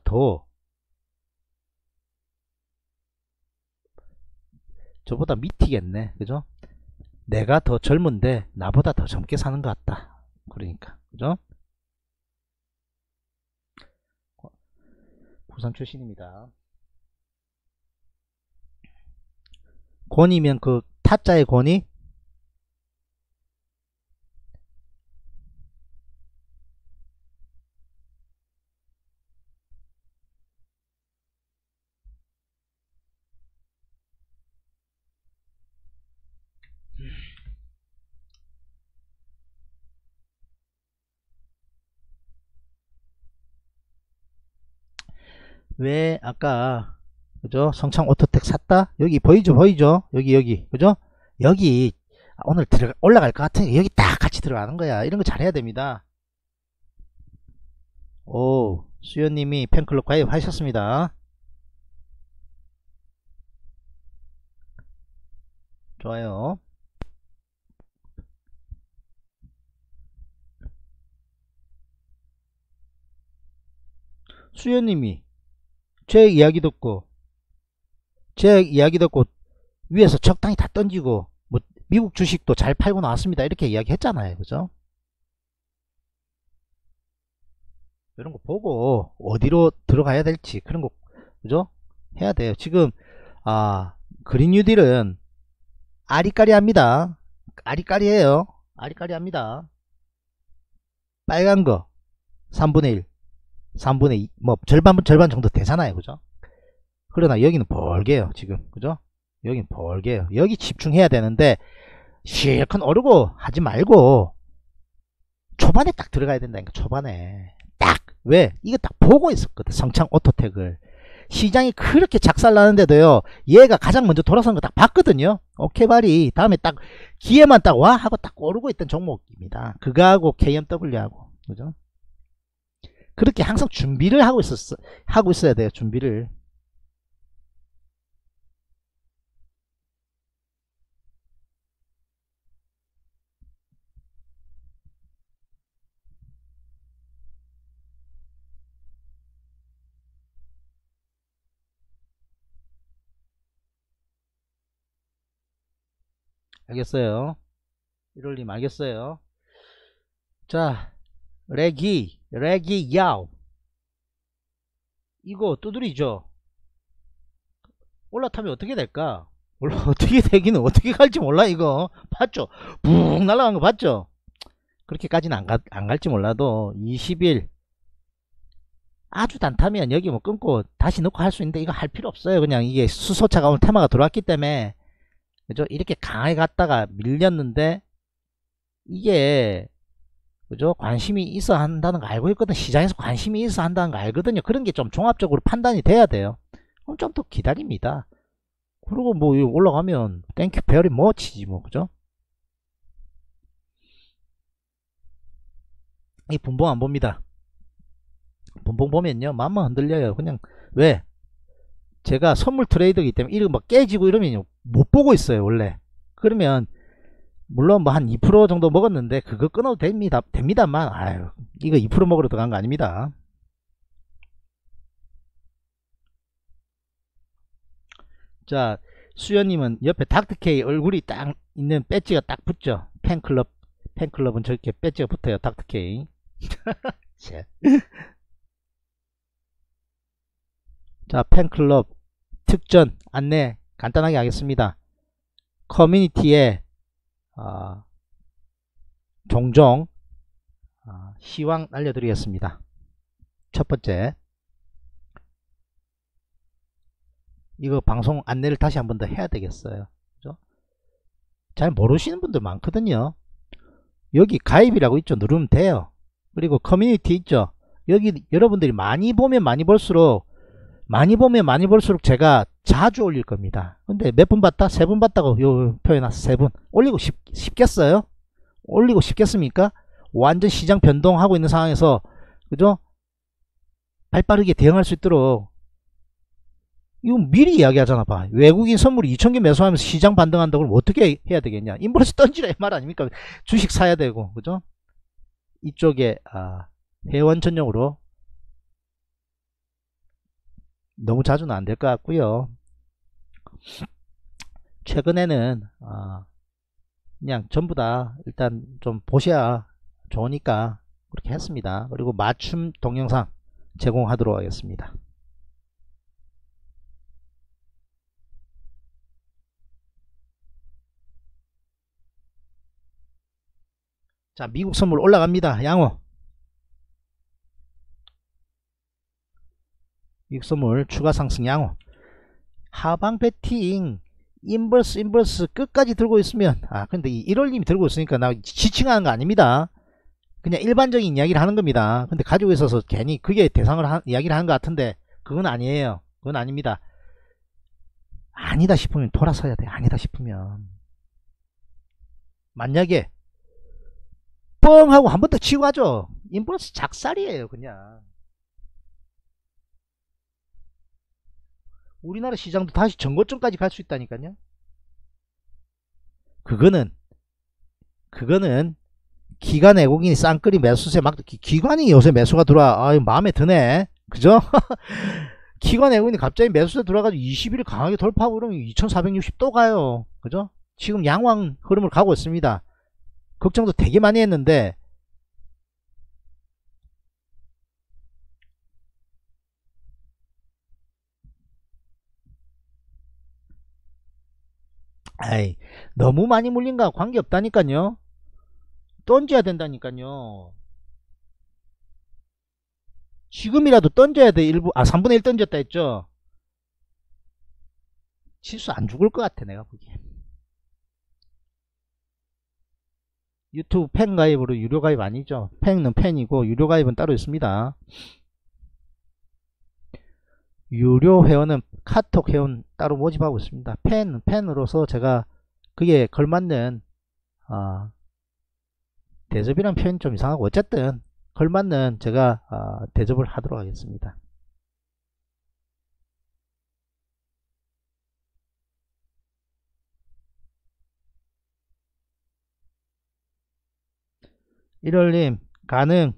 저보다 밑이겠네. 그죠? 내가 더 젊은데 나보다 더 젊게 사는 것 같다. 그러니까. 그죠? 부산 출신입니다. 권이면 그 타짜의 권이? 왜 아까 그죠? 성창 오토텍 샀다? 여기 보이죠? 여기 그죠? 여기 오늘 올라갈 것 같으니까 여기 딱 같이 들어가는 거야. 이런 거 잘해야 됩니다. 오, 수연님이 팬클럽 가입하셨습니다. 좋아요. 수연님이 제 이야기 듣고 위에서 적당히 다 던지고 뭐 미국 주식도 잘 팔고 나왔습니다 이렇게 이야기 했잖아요. 그죠? 이런 거 보고 어디로 들어가야 될지 그런 거 그죠? 해야 돼요. 지금 그린 뉴딜은 아리까리합니다. 아리까리해요. 아리까리합니다. 빨간 거 3분의 1 3분의 2 뭐 절반 정도 되잖아요. 그죠? 그러나 여기는 벌게요. 지금 그죠? 여기는 벌게요. 여기 집중해야 되는데 실컷 오르고 하지 말고 초반에 딱 들어가야 된다니까. 초반에 딱. 왜? 이거 딱 보고 있었거든. 성창 오토텍을 시장이 그렇게 작살나는데도요 얘가 가장 먼저 돌아선 거 딱 봤거든요. 오케바리 다음에 딱 기회만 딱 와 하고 딱 오르고 있던 종목입니다. 그거하고 KMW하고 그죠? 그렇게 항상 준비를 하고 있어야 돼요. 준비를. 알겠어요. 1월님 알겠어요. 자, 레기 야오 이거 두드리죠. 올라타면 어떻게 될까? 몰라. 어떻게 되기는 어떻게 갈지 몰라. 이거 봤죠? 붕 날아간 거 봤죠? 그렇게까지는 안 갈지 몰라도 20일 아주 단타면 여기 뭐 끊고 다시 넣고 할 수 있는데 이거 할 필요 없어요. 그냥 이게 수소차가 오늘 테마가 들어왔기 때문에 그죠? 이렇게 강하게 갔다가 밀렸는데 이게 그죠? 관심이 있어 한다는 거 알고 있거든. 시장에서 관심이 있어 한다는 거 알거든요. 그런 게 좀 종합적으로 판단이 돼야 돼요. 그럼 좀 더 기다립니다. 그리고 뭐 올라가면 땡큐 베어리 뭐 치지 뭐 그죠? 이 분봉 안 봅니다. 분봉 보면요 마음만 흔들려요. 그냥 왜? 제가 선물 트레이더이기 때문에 이거 막 깨지고 이러면 못 보고 있어요 원래. 그러면 물론 뭐 한 2% 정도 먹었는데 그거 끊어도 됩니다만 아유 이거 2% 먹으러 들어간 거 아닙니다. 자 수연님은 옆에 닥터케이 얼굴이 딱 있는 배지가 딱 붙죠. 팬클럽은 저렇게 배지가 붙어요. 닥터케이. 자 팬클럽 특전 안내 간단하게 하겠습니다. 커뮤니티에 종종 시황 알려드리겠습니다. 첫 번째, 이거 방송 안내를 다시 한 번 더 해야 되겠어요. 그죠? 잘 모르시는 분들 많거든요. 여기 가입이라고 있죠. 누르면 돼요. 그리고 커뮤니티 있죠. 여기 여러분들이 많이 보면 많이 볼수록 제가 자주 올릴 겁니다. 근데 몇 분 봤다? 3분 봤다고 요 표현해놨어. 3분. 올리고 싶겠어요? 올리고 싶겠습니까? 완전 시장 변동하고 있는 상황에서, 그죠? 발빠르게 대응할 수 있도록 이거 미리 이야기하잖아. 봐. 외국인 선물이 2,000개 매수하면서 시장 반등한다고 그러면 어떻게 해야 되겠냐? 인버스 던지라 이 말 아닙니까? 주식 사야 되고, 그죠? 이쪽에 회원 전용으로 너무 자주는 안 될 것 같고요. 최근에는 그냥 전부 다 일단 좀 보셔야 좋으니까 그렇게 했습니다. 그리고 맞춤 동영상 제공하도록 하겠습니다. 자, 미국 선물 올라갑니다. 양호. 미국 선물 추가 상승 양호. 하방 배팅 인버스 끝까지 들고 있으면, 근데 이 1월님이 들고 있으니까 나 지칭하는 거 아닙니다. 그냥 일반적인 이야기를 하는 겁니다. 근데 가지고 있어서 괜히 그게 대상을 이야기를 하는 것 같은데 그건 아니에요. 그건 아닙니다. 아니다 싶으면 돌아서야 돼. 아니다 싶으면 만약에 뻥 하고 한 번 더 치고 가죠. 인버스 작살이에요. 그냥 우리나라 시장도 다시 전고점까지 갈 수 있다니까요. 그거는 기관 외국인이 쌍끌이 매수세 막 기관이 요새 매수가 들어와. 마음에 드네. 그죠? 기관 외국인이 갑자기 매수세 들어와가지고 20일 강하게 돌파하고 그러면 2460 또 가요. 그죠? 지금 양왕 흐름을 가고 있습니다. 걱정도 되게 많이 했는데 너무 많이 물린 거 관계없다니까요. 던져야 된다니까요. 지금이라도 던져야 돼. 3분의 1 던졌다 했죠. 실수 안 죽을 것 같아 내가 보기에. 유튜브 팬 가입으로 유료 가입 아니죠. 팬은 팬이고 유료 가입은 따로 있습니다. 유료 회원은 카톡 회원 따로 모집하고 있습니다. 팬으로서 제가 그게 걸맞는 대접이란 표현이 좀 이상하고 어쨌든 걸맞는 제가 대접을 하도록 하겠습니다. 일월님 가능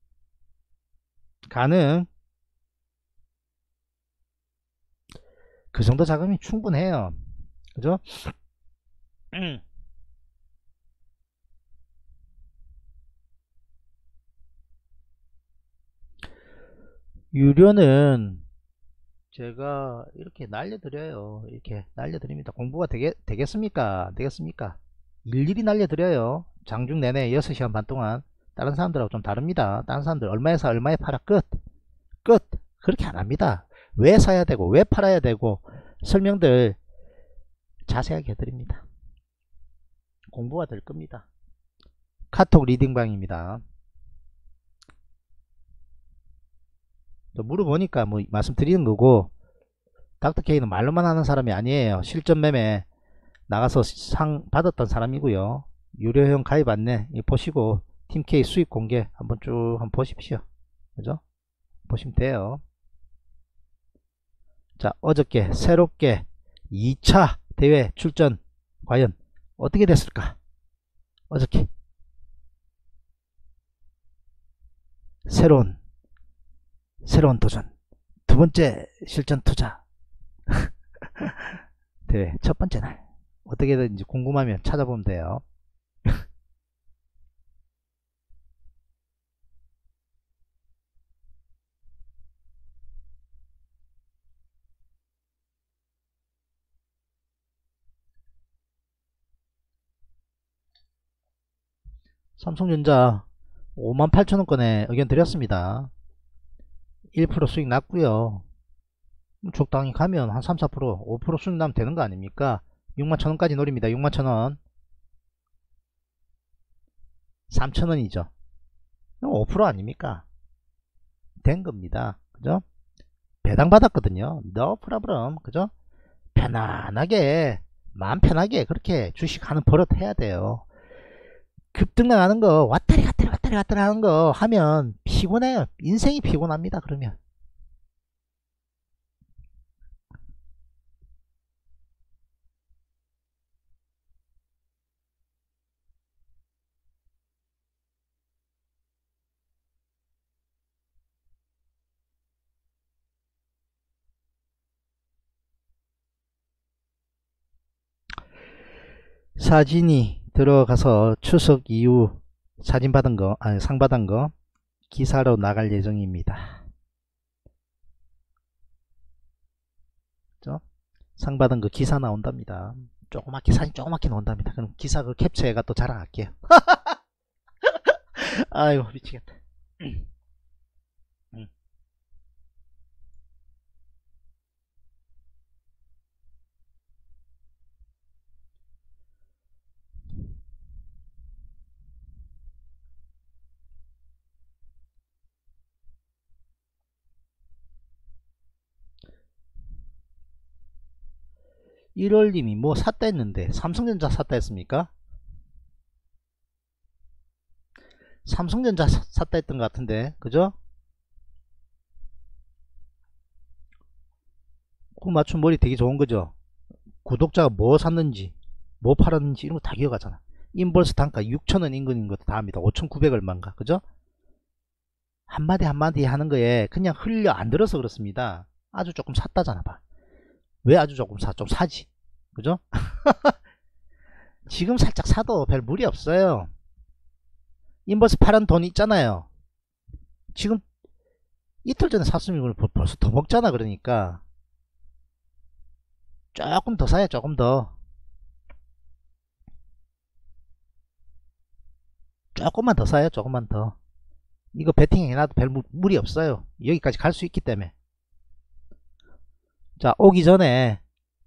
그 정도 자금이 충분해요. 그죠? 유료는 제가 이렇게 날려드려요. 이렇게 날려드립니다. 공부가 되겠습니까? 되겠습니까? 일일이 날려드려요. 장중 내내 6시간 반 동안. 다른 사람들하고 좀 다릅니다. 다른 사람들 얼마에 사 얼마에 팔아 끝. 그렇게 안 합니다. 왜 사야 되고 왜 팔아야 되고 설명들 자세하게 해드립니다. 공부가 될 겁니다. 카톡 리딩방입니다. 또 물어보니까 뭐 말씀드리는 거고, 닥터케이는 말로만 하는 사람이 아니에요. 실전 매매 나가서 상 받았던 사람이고요. 유료회원 가입 안내 보시고 팀K 수익 공개 한번 쭉 한번 보십시오. 그죠? 보시면 돼요. 자, 어저께 새롭게 2차 대회 출전 과연 어떻게 됐을까? 어저께 새로운 도전 두 번째 실전 투자 대회 첫 번째 날 어떻게 됐는지 궁금하면 찾아보면 돼요. 삼성전자 58,000원권에 의견 드렸습니다. 1% 수익 났고요. 적당히 가면 한 3, 4%, 5% 수익 나면 되는 거 아닙니까? 61,000원까지 노립니다. 61,000원. 3,000원이죠. 5% 아닙니까? 된 겁니다. 그죠? 배당 받았거든요. No problem. 그죠? 편안하게, 마음 편하게 그렇게 주식하는 버릇 해야 돼요. 급등나가는 거 왔다리 갔다리 왔다리 갔다리 하는 거 하면 피곤해요. 인생이 피곤합니다. 그러면 사진이 들어가서 추석 이후 사진 받은 거, 아니 상 받은 거 기사로 나갈 예정입니다. 그죠? 상 받은 거 기사 나온답니다. 조그맣게 사진 조그맣게 나온답니다. 그럼 기사 그 캡처해가 또 자랑할게요. 아이고 미치겠다. 1월님이 뭐 샀다 했는데 삼성전자 샀다 했습니까? 삼성전자 샀다 했던 것 같은데 그죠? 그 맞춤 머리 되게 좋은 거죠. 구독자가 뭐 샀는지 뭐 팔았는지 이런 거 다 기억하잖아. 인버스 단가 6,000원 인근인 것도 다 합니다. 5,900 얼마인가 그죠? 한마디 한마디 하는 거에 그냥 흘려 안 들어서 그렇습니다. 아주 조금 샀다잖아 봐. 왜 아주 조금 사? 좀 사지 그죠? 지금 살짝 사도 별 무리 없어요. 인버스 팔은 돈 있잖아요. 지금 이틀 전에 샀으면 벌써 더 먹잖아. 그러니까 조금 더 사요. 조금 더. 조금만 더 사요. 조금만 더. 이거 베팅 해놔도 별 무리 없어요. 여기까지 갈 수 있기 때문에. 자, 오기 전에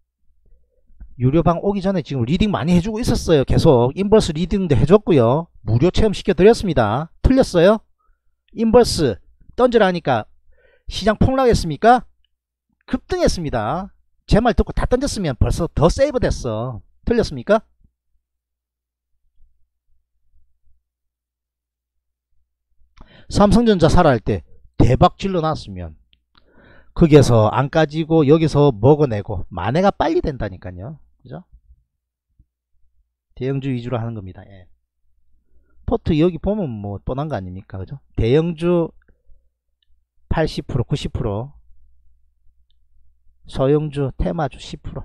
유료방 오기 전에 지금 리딩 많이 해주고 있었어요. 계속 인버스 리딩도 해줬고요. 무료 체험 시켜드렸습니다. 틀렸어요? 인버스 던지라니까 시장 폭락했습니까? 급등했습니다. 제 말 듣고 다 던졌으면 벌써 더 세이브 됐어. 틀렸습니까? 삼성전자 사라 할 때 대박 질러 놨으면 거기에서 안 까지고 여기서 먹어내고 만회가 빨리 된다니까요. 그죠? 대형주 위주로 하는 겁니다. 예. 포트 여기 보면 뭐 뻔한 거 아닙니까? 그죠? 대형주 80% 90% 소형주 테마주 10%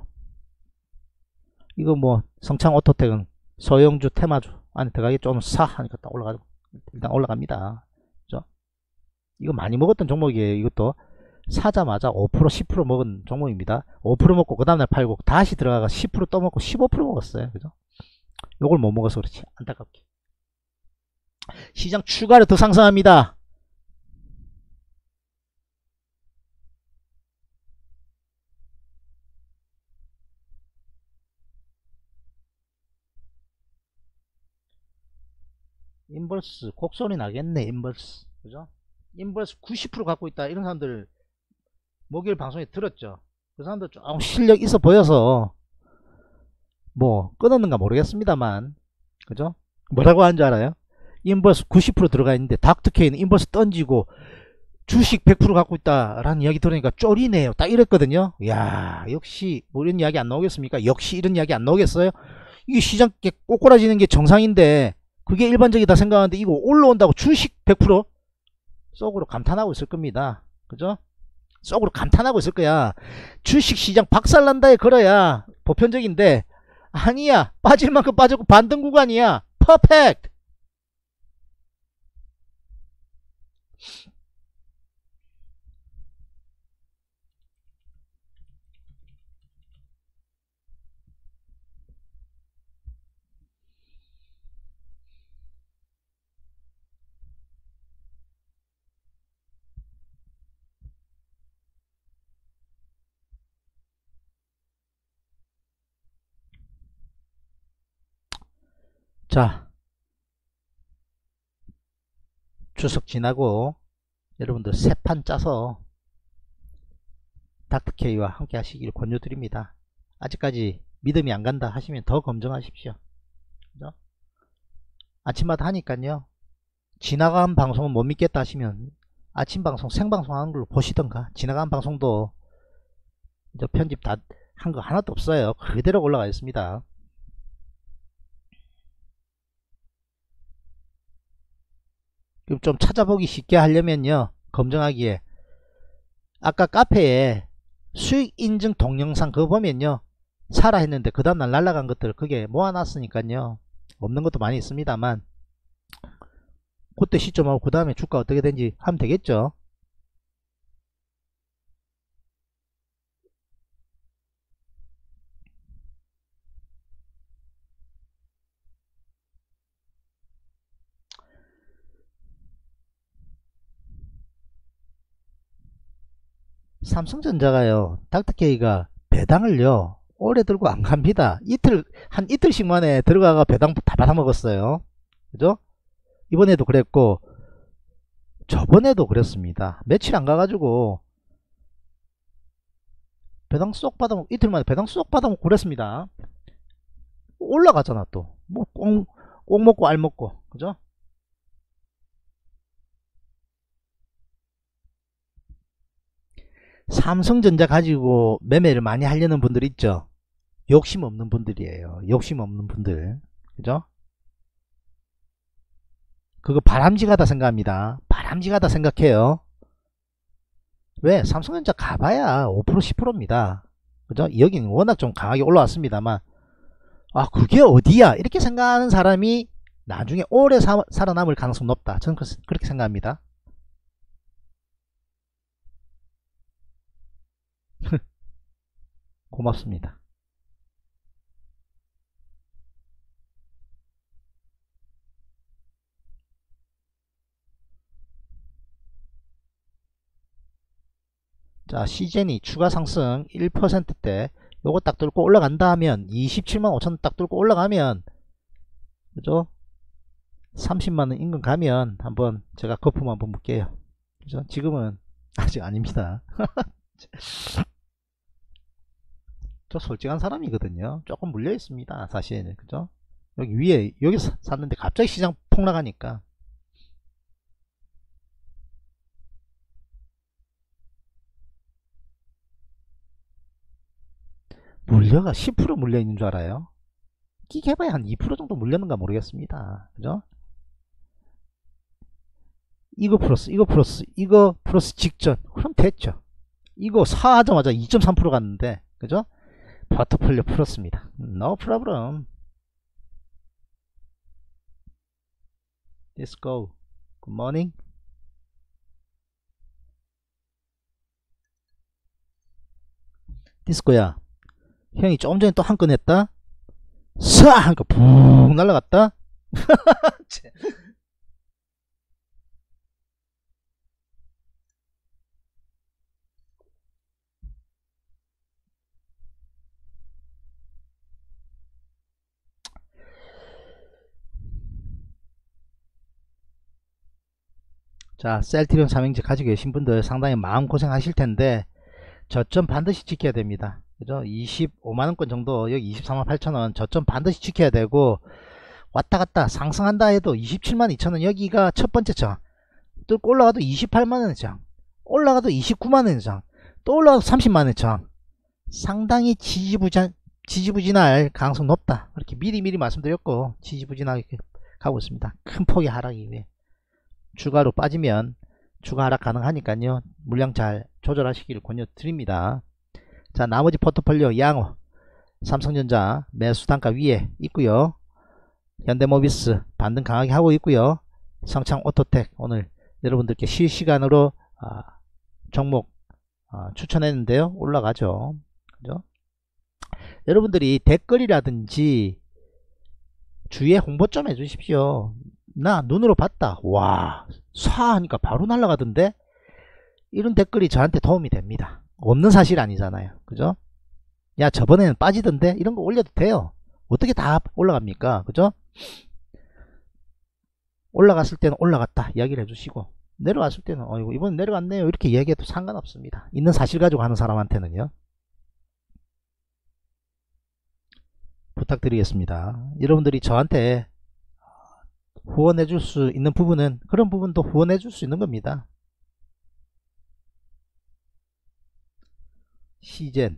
이거 뭐 성창 오토텍은 소형주 테마주 안에 들어가겠죠. 오늘 사 하니까 딱 올라가고 일단 올라갑니다. 그죠? 이거 많이 먹었던 종목이에요. 이것도 사자마자 5% 10% 먹은 종목입니다. 5% 먹고 그 다음날 팔고 다시 들어가가 10% 또 먹고 15% 먹었어요. 그죠? 요걸 못 먹어서 그렇지. 안타깝게. 시장 추가로 더 상승합니다. 인버스 곡소리 나겠네. 인버스 그죠? 인버스 90% 갖고 있다 이런 사람들 목요일 방송에 들었죠. 그 사람들 조금 실력 있어 보여서 뭐 끊었는가 모르겠습니다만 그죠? 뭐라고 하는 줄 알아요? 인버스 90% 들어가 있는데 닥터케이는 인버스 던지고 주식 100% 갖고 있다라는 이야기 들으니까 쫄이네요. 딱 이랬거든요. 야 역시 뭐 이런 이야기 안 나오겠습니까? 역시 이런 이야기 안 나오겠어요? 이게 시장 꼬꼬라지는 게 정상인데 그게 일반적이다 생각하는데 이거 올라온다고 주식 100% 속으로 감탄하고 있을 겁니다. 그죠? 속으로 감탄하고 있을 거야. 주식시장 박살난다에 걸어야 보편적인데 아니야. 빠질 만큼 빠졌고 반등 구간이야. 퍼펙트. 자, 추석 지나고 여러분들 새 판 짜서 닥터케이와 함께 하시길 권유드립니다. 아직까지 믿음이 안 간다 하시면 더 검증하십시오. 그죠? 아침마다 하니까요. 지나간 방송은 못 믿겠다 하시면 아침 방송 생방송 하는 걸로 보시던가. 지나간 방송도 편집 다 한 거 하나도 없어요. 그대로 올라가 있습니다. 그럼 좀 찾아보기 쉽게 하려면요, 검증하기에 아까 카페에 수익 인증 동영상 그거 보면요, 사라 했는데 그 다음날 날라간 것들 그게 모아놨으니까요, 없는 것도 많이 있습니다만 그때 시점하고 그 다음에 주가 어떻게 된지 하면 되겠죠. 삼성전자가요, 닥터케이가 배당을요 오래 들고 안 갑니다. 한 이틀씩 만에 들어가가 배당 다 받아먹었어요. 그죠? 이번에도 그랬고 저번에도 그랬습니다. 며칠 안 가가지고 배당 쏙 받아먹고 이틀 만에 배당 쏙 받아먹고 그랬습니다. 올라가잖아. 또 뭐 꼭 먹고 알 먹고. 그죠? 삼성전자 가지고 매매를 많이 하려는 분들 있죠. 욕심 없는 분들이에요. 욕심 없는 분들. 그죠? 그거 바람직하다 생각합니다. 바람직하다 생각해요. 왜? 삼성전자 가봐야 5% 10%입니다. 그죠? 여기는 워낙 좀 강하게 올라왔습니다만, 아 그게 어디야? 이렇게 생각하는 사람이 나중에 오래 살아남을 가능성이 높다. 저는 그렇게 생각합니다. 고맙습니다. 자, 시젠이 추가 상승 1%대 요거 딱 뚫고 올라간다 하면 27만 5천 딱 뚫고 올라가면, 그죠? 30만원 인근 가면 한번 제가 거품 한번 볼게요. 그죠? 지금은 아직 아닙니다. 저 솔직한 사람이거든요. 조금 물려 있습니다. 사실. 그죠? 여기 위에 여기 샀는데 갑자기 시장 폭락하니까 물려가 10% 물려 있는 줄 알아요. 끼게 해봐야 한 2% 정도 물렸는가 모르겠습니다. 그죠? 이거 플러스 직전. 그럼 됐죠. 이거 사자마자 2.3% 갔는데, 그죠? 포트폴리오 풀었습니다. No problem. Let's go. Good morning. 디스코야, 형이 조금 전에 또 한 건 했다. 쏴! 하니까 붕 날라갔다. 자, 셀트리온 삼행지 가지고 계신 분들 상당히 마음고생 하실 텐데 저점 반드시 지켜야 됩니다. 그죠? 25만원권 정도, 여기 24만 8천원 저점 반드시 지켜야 되고, 왔다갔다 상승한다 해도 27만 2천원 여기가 첫 번째 장, 또 올라가도 28만원의 장, 올라가도 29만원의 장, 또 올라가도 30만원의 장, 상당히 지지부진할 가능성 높다. 그렇게 미리 말씀드렸고 지지부진하게 가고 있습니다. 큰 폭의 하락이 위해 추가로 빠지면 추가 하락 가능하니까요, 물량 잘 조절하시기를 권유드립니다. 자, 나머지 포트폴리오 양호, 삼성전자 매수 단가 위에 있고요, 현대모비스 반등 강하게 하고 있고요, 성창오토텍 오늘 여러분들께 실시간으로 종목 추천했는데요, 올라가죠. 그죠? 여러분들이 댓글이라든지 주위에 홍보 좀 해주십시오. 나 눈으로 봤다, 와 쏴 하니까 바로 날아가던데, 이런 댓글이 저한테 도움이 됩니다. 없는 사실 아니잖아요. 그죠? 야 저번에는 빠지던데, 이런 거 올려도 돼요. 어떻게 다 올라갑니까? 그죠? 올라갔을 때는 올라갔다 이야기를 해주시고, 내려왔을 때는 이번 내려갔네요 이렇게 이야기해도 상관없습니다. 있는 사실 가지고 하는 사람한테는요. 부탁드리겠습니다. 여러분들이 저한테 후원해 줄 수 있는 부분은 그런 부분도 후원해 줄 수 있는 겁니다. 시젠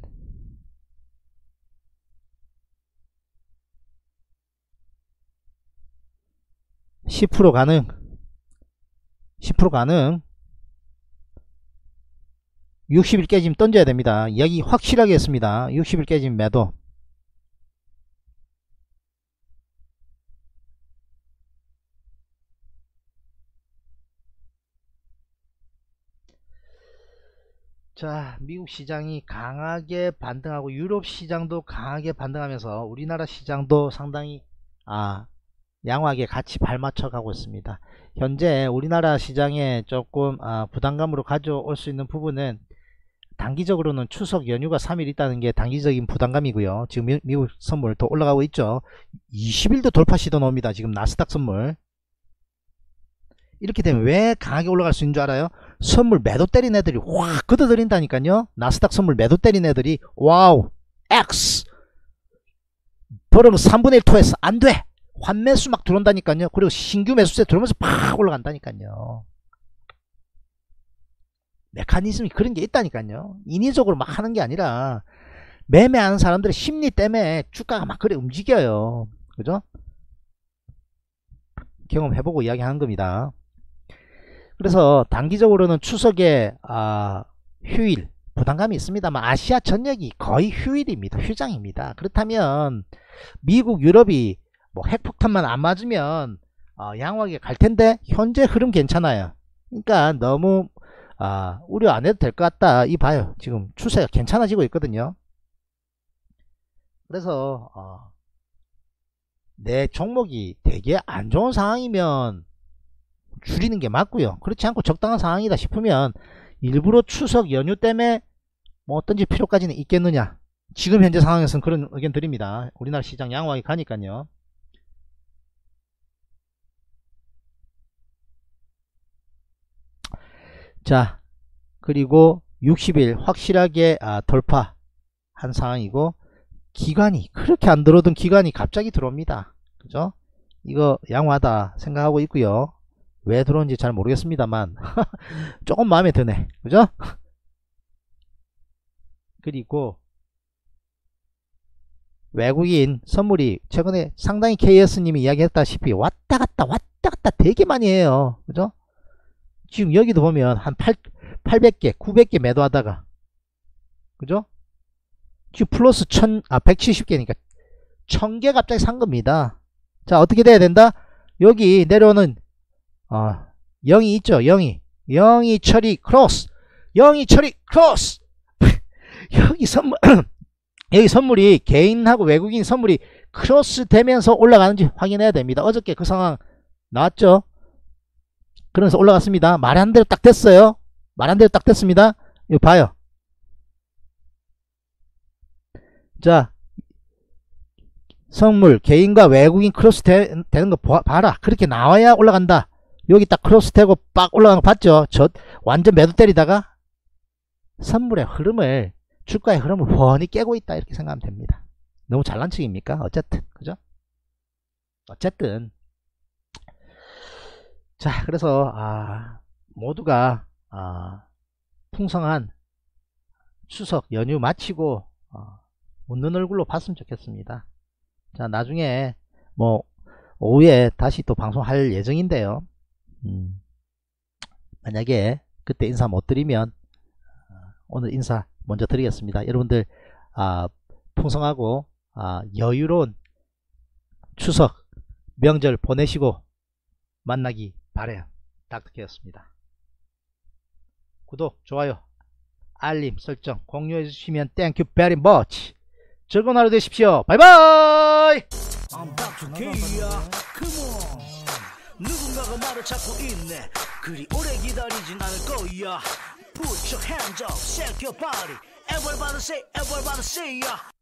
10% 가능, 10% 가능. 60일 깨지면 던져야 됩니다. 이야기 확실하게 했습니다. 60일 깨지면 매도. 자, 미국 시장이 강하게 반등하고 유럽 시장도 강하게 반등하면서 우리나라 시장도 상당히 양호하게 같이 발맞춰 가고 있습니다. 현재 우리나라 시장에 조금 부담감으로 가져올 수 있는 부분은, 단기적으로는 추석 연휴가 3일 있다는 게 단기적인 부담감이고요. 지금 미국 선물 더 올라가고 있죠. 20일도 돌파 시도 나옵니다. 지금 나스닥 선물. 이렇게 되면 왜 강하게 올라갈 수 있는 줄 알아요? 선물 매도 때린 애들이 확 걷어들인다니까요. 나스닥 선물 매도 때린 애들이 와우 X 버럭 3분의 1 토해서 안돼, 환매수 막 들어온다니까요. 그리고 신규 매수세 들어오면서 팍 올라간다니까요. 메커니즘이 그런 게 있다니까요. 인위적으로 막 하는 게 아니라 매매하는 사람들의 심리 때문에 주가가 막 그래 움직여요. 그죠? 경험해보고 이야기하는 겁니다. 그래서 단기적으로는 추석에 휴일 부담감이 있습니다만 아시아 전역이 거의 휴일입니다. 휴장입니다. 그렇다면 미국 유럽이 뭐 핵폭탄만 안 맞으면 양호하게 갈 텐데 현재 흐름 괜찮아요. 그러니까 너무 우려 안 해도 될 것 같다. 이 봐요. 지금 추세가 괜찮아지고 있거든요. 그래서 내 종목이 되게 안 좋은 상황이면 줄이는 게 맞고요. 그렇지 않고 적당한 상황이다 싶으면 일부러 추석 연휴 때문에 뭐 던질 필요까지는 있겠느냐. 지금 현재 상황에서는 그런 의견 드립니다. 우리나라 시장 양호하게 가니까요. 자, 그리고 60일 확실하게 돌파한 상황이고, 기관이 그렇게 안 들어오던 기관이 갑자기 들어옵니다. 그죠? 이거 양호하다 생각하고 있고요. 왜 들어온지 잘 모르겠습니다만 조금 마음에 드네. 그죠? 그리고 외국인 선물이 최근에 상당히 KS님이 이야기했다시피 왔다 갔다 되게 많이 해요. 그죠? 지금 여기도 보면 한 800개 900개 매도하다가, 그죠? 지금 플러스 170개니까 1000개 갑자기 산 겁니다. 자, 어떻게 돼야 된다? 여기 내려오는 0이 있죠. 0이 처리 크로스, 0이 처리 크로스. 여기 선물 여기 선물이 개인하고 외국인 선물이 크로스 되면서 올라가는지 확인해야 됩니다. 어저께 그 상황 나왔죠. 그러면서 올라갔습니다. 말한 대로 딱 됐어요. 말한 대로 딱 됐습니다. 이거 봐요. 자, 선물 개인과 외국인 크로스 되는 거 봐라. 그렇게 나와야 올라간다. 여기 딱 크로스 되고 빡 올라가는 거 봤죠? 저 완전 매도 때리다가 선물의 흐름을, 주가의 흐름을 훤히 깨고 있다 이렇게 생각하면 됩니다. 너무 잘난 척입니까? 어쨌든 그죠? 어쨌든 자, 그래서 모두가 풍성한 추석 연휴 마치고 웃는 얼굴로 봤으면 좋겠습니다. 자, 나중에 뭐 오후에 다시 또 방송할 예정인데요. 만약에 그때 인사 못 드리면 오늘 인사 먼저 드리겠습니다. 여러분들 풍성하고 여유로운 추석 명절 보내시고 만나기 바라요. 닥터케였습니다. 구독, 좋아요, 알림 설정 공유해 주시면 땡큐 베리 머치. 즐거운 하루 되십시오. 바이바이. I'm Dr. K야. Come on. 누군가가 말을 찾고 있네. 그리 오래 기다리진 않을 거야. Put your hands up, shake your body. Everybody say, everybody say, yeah.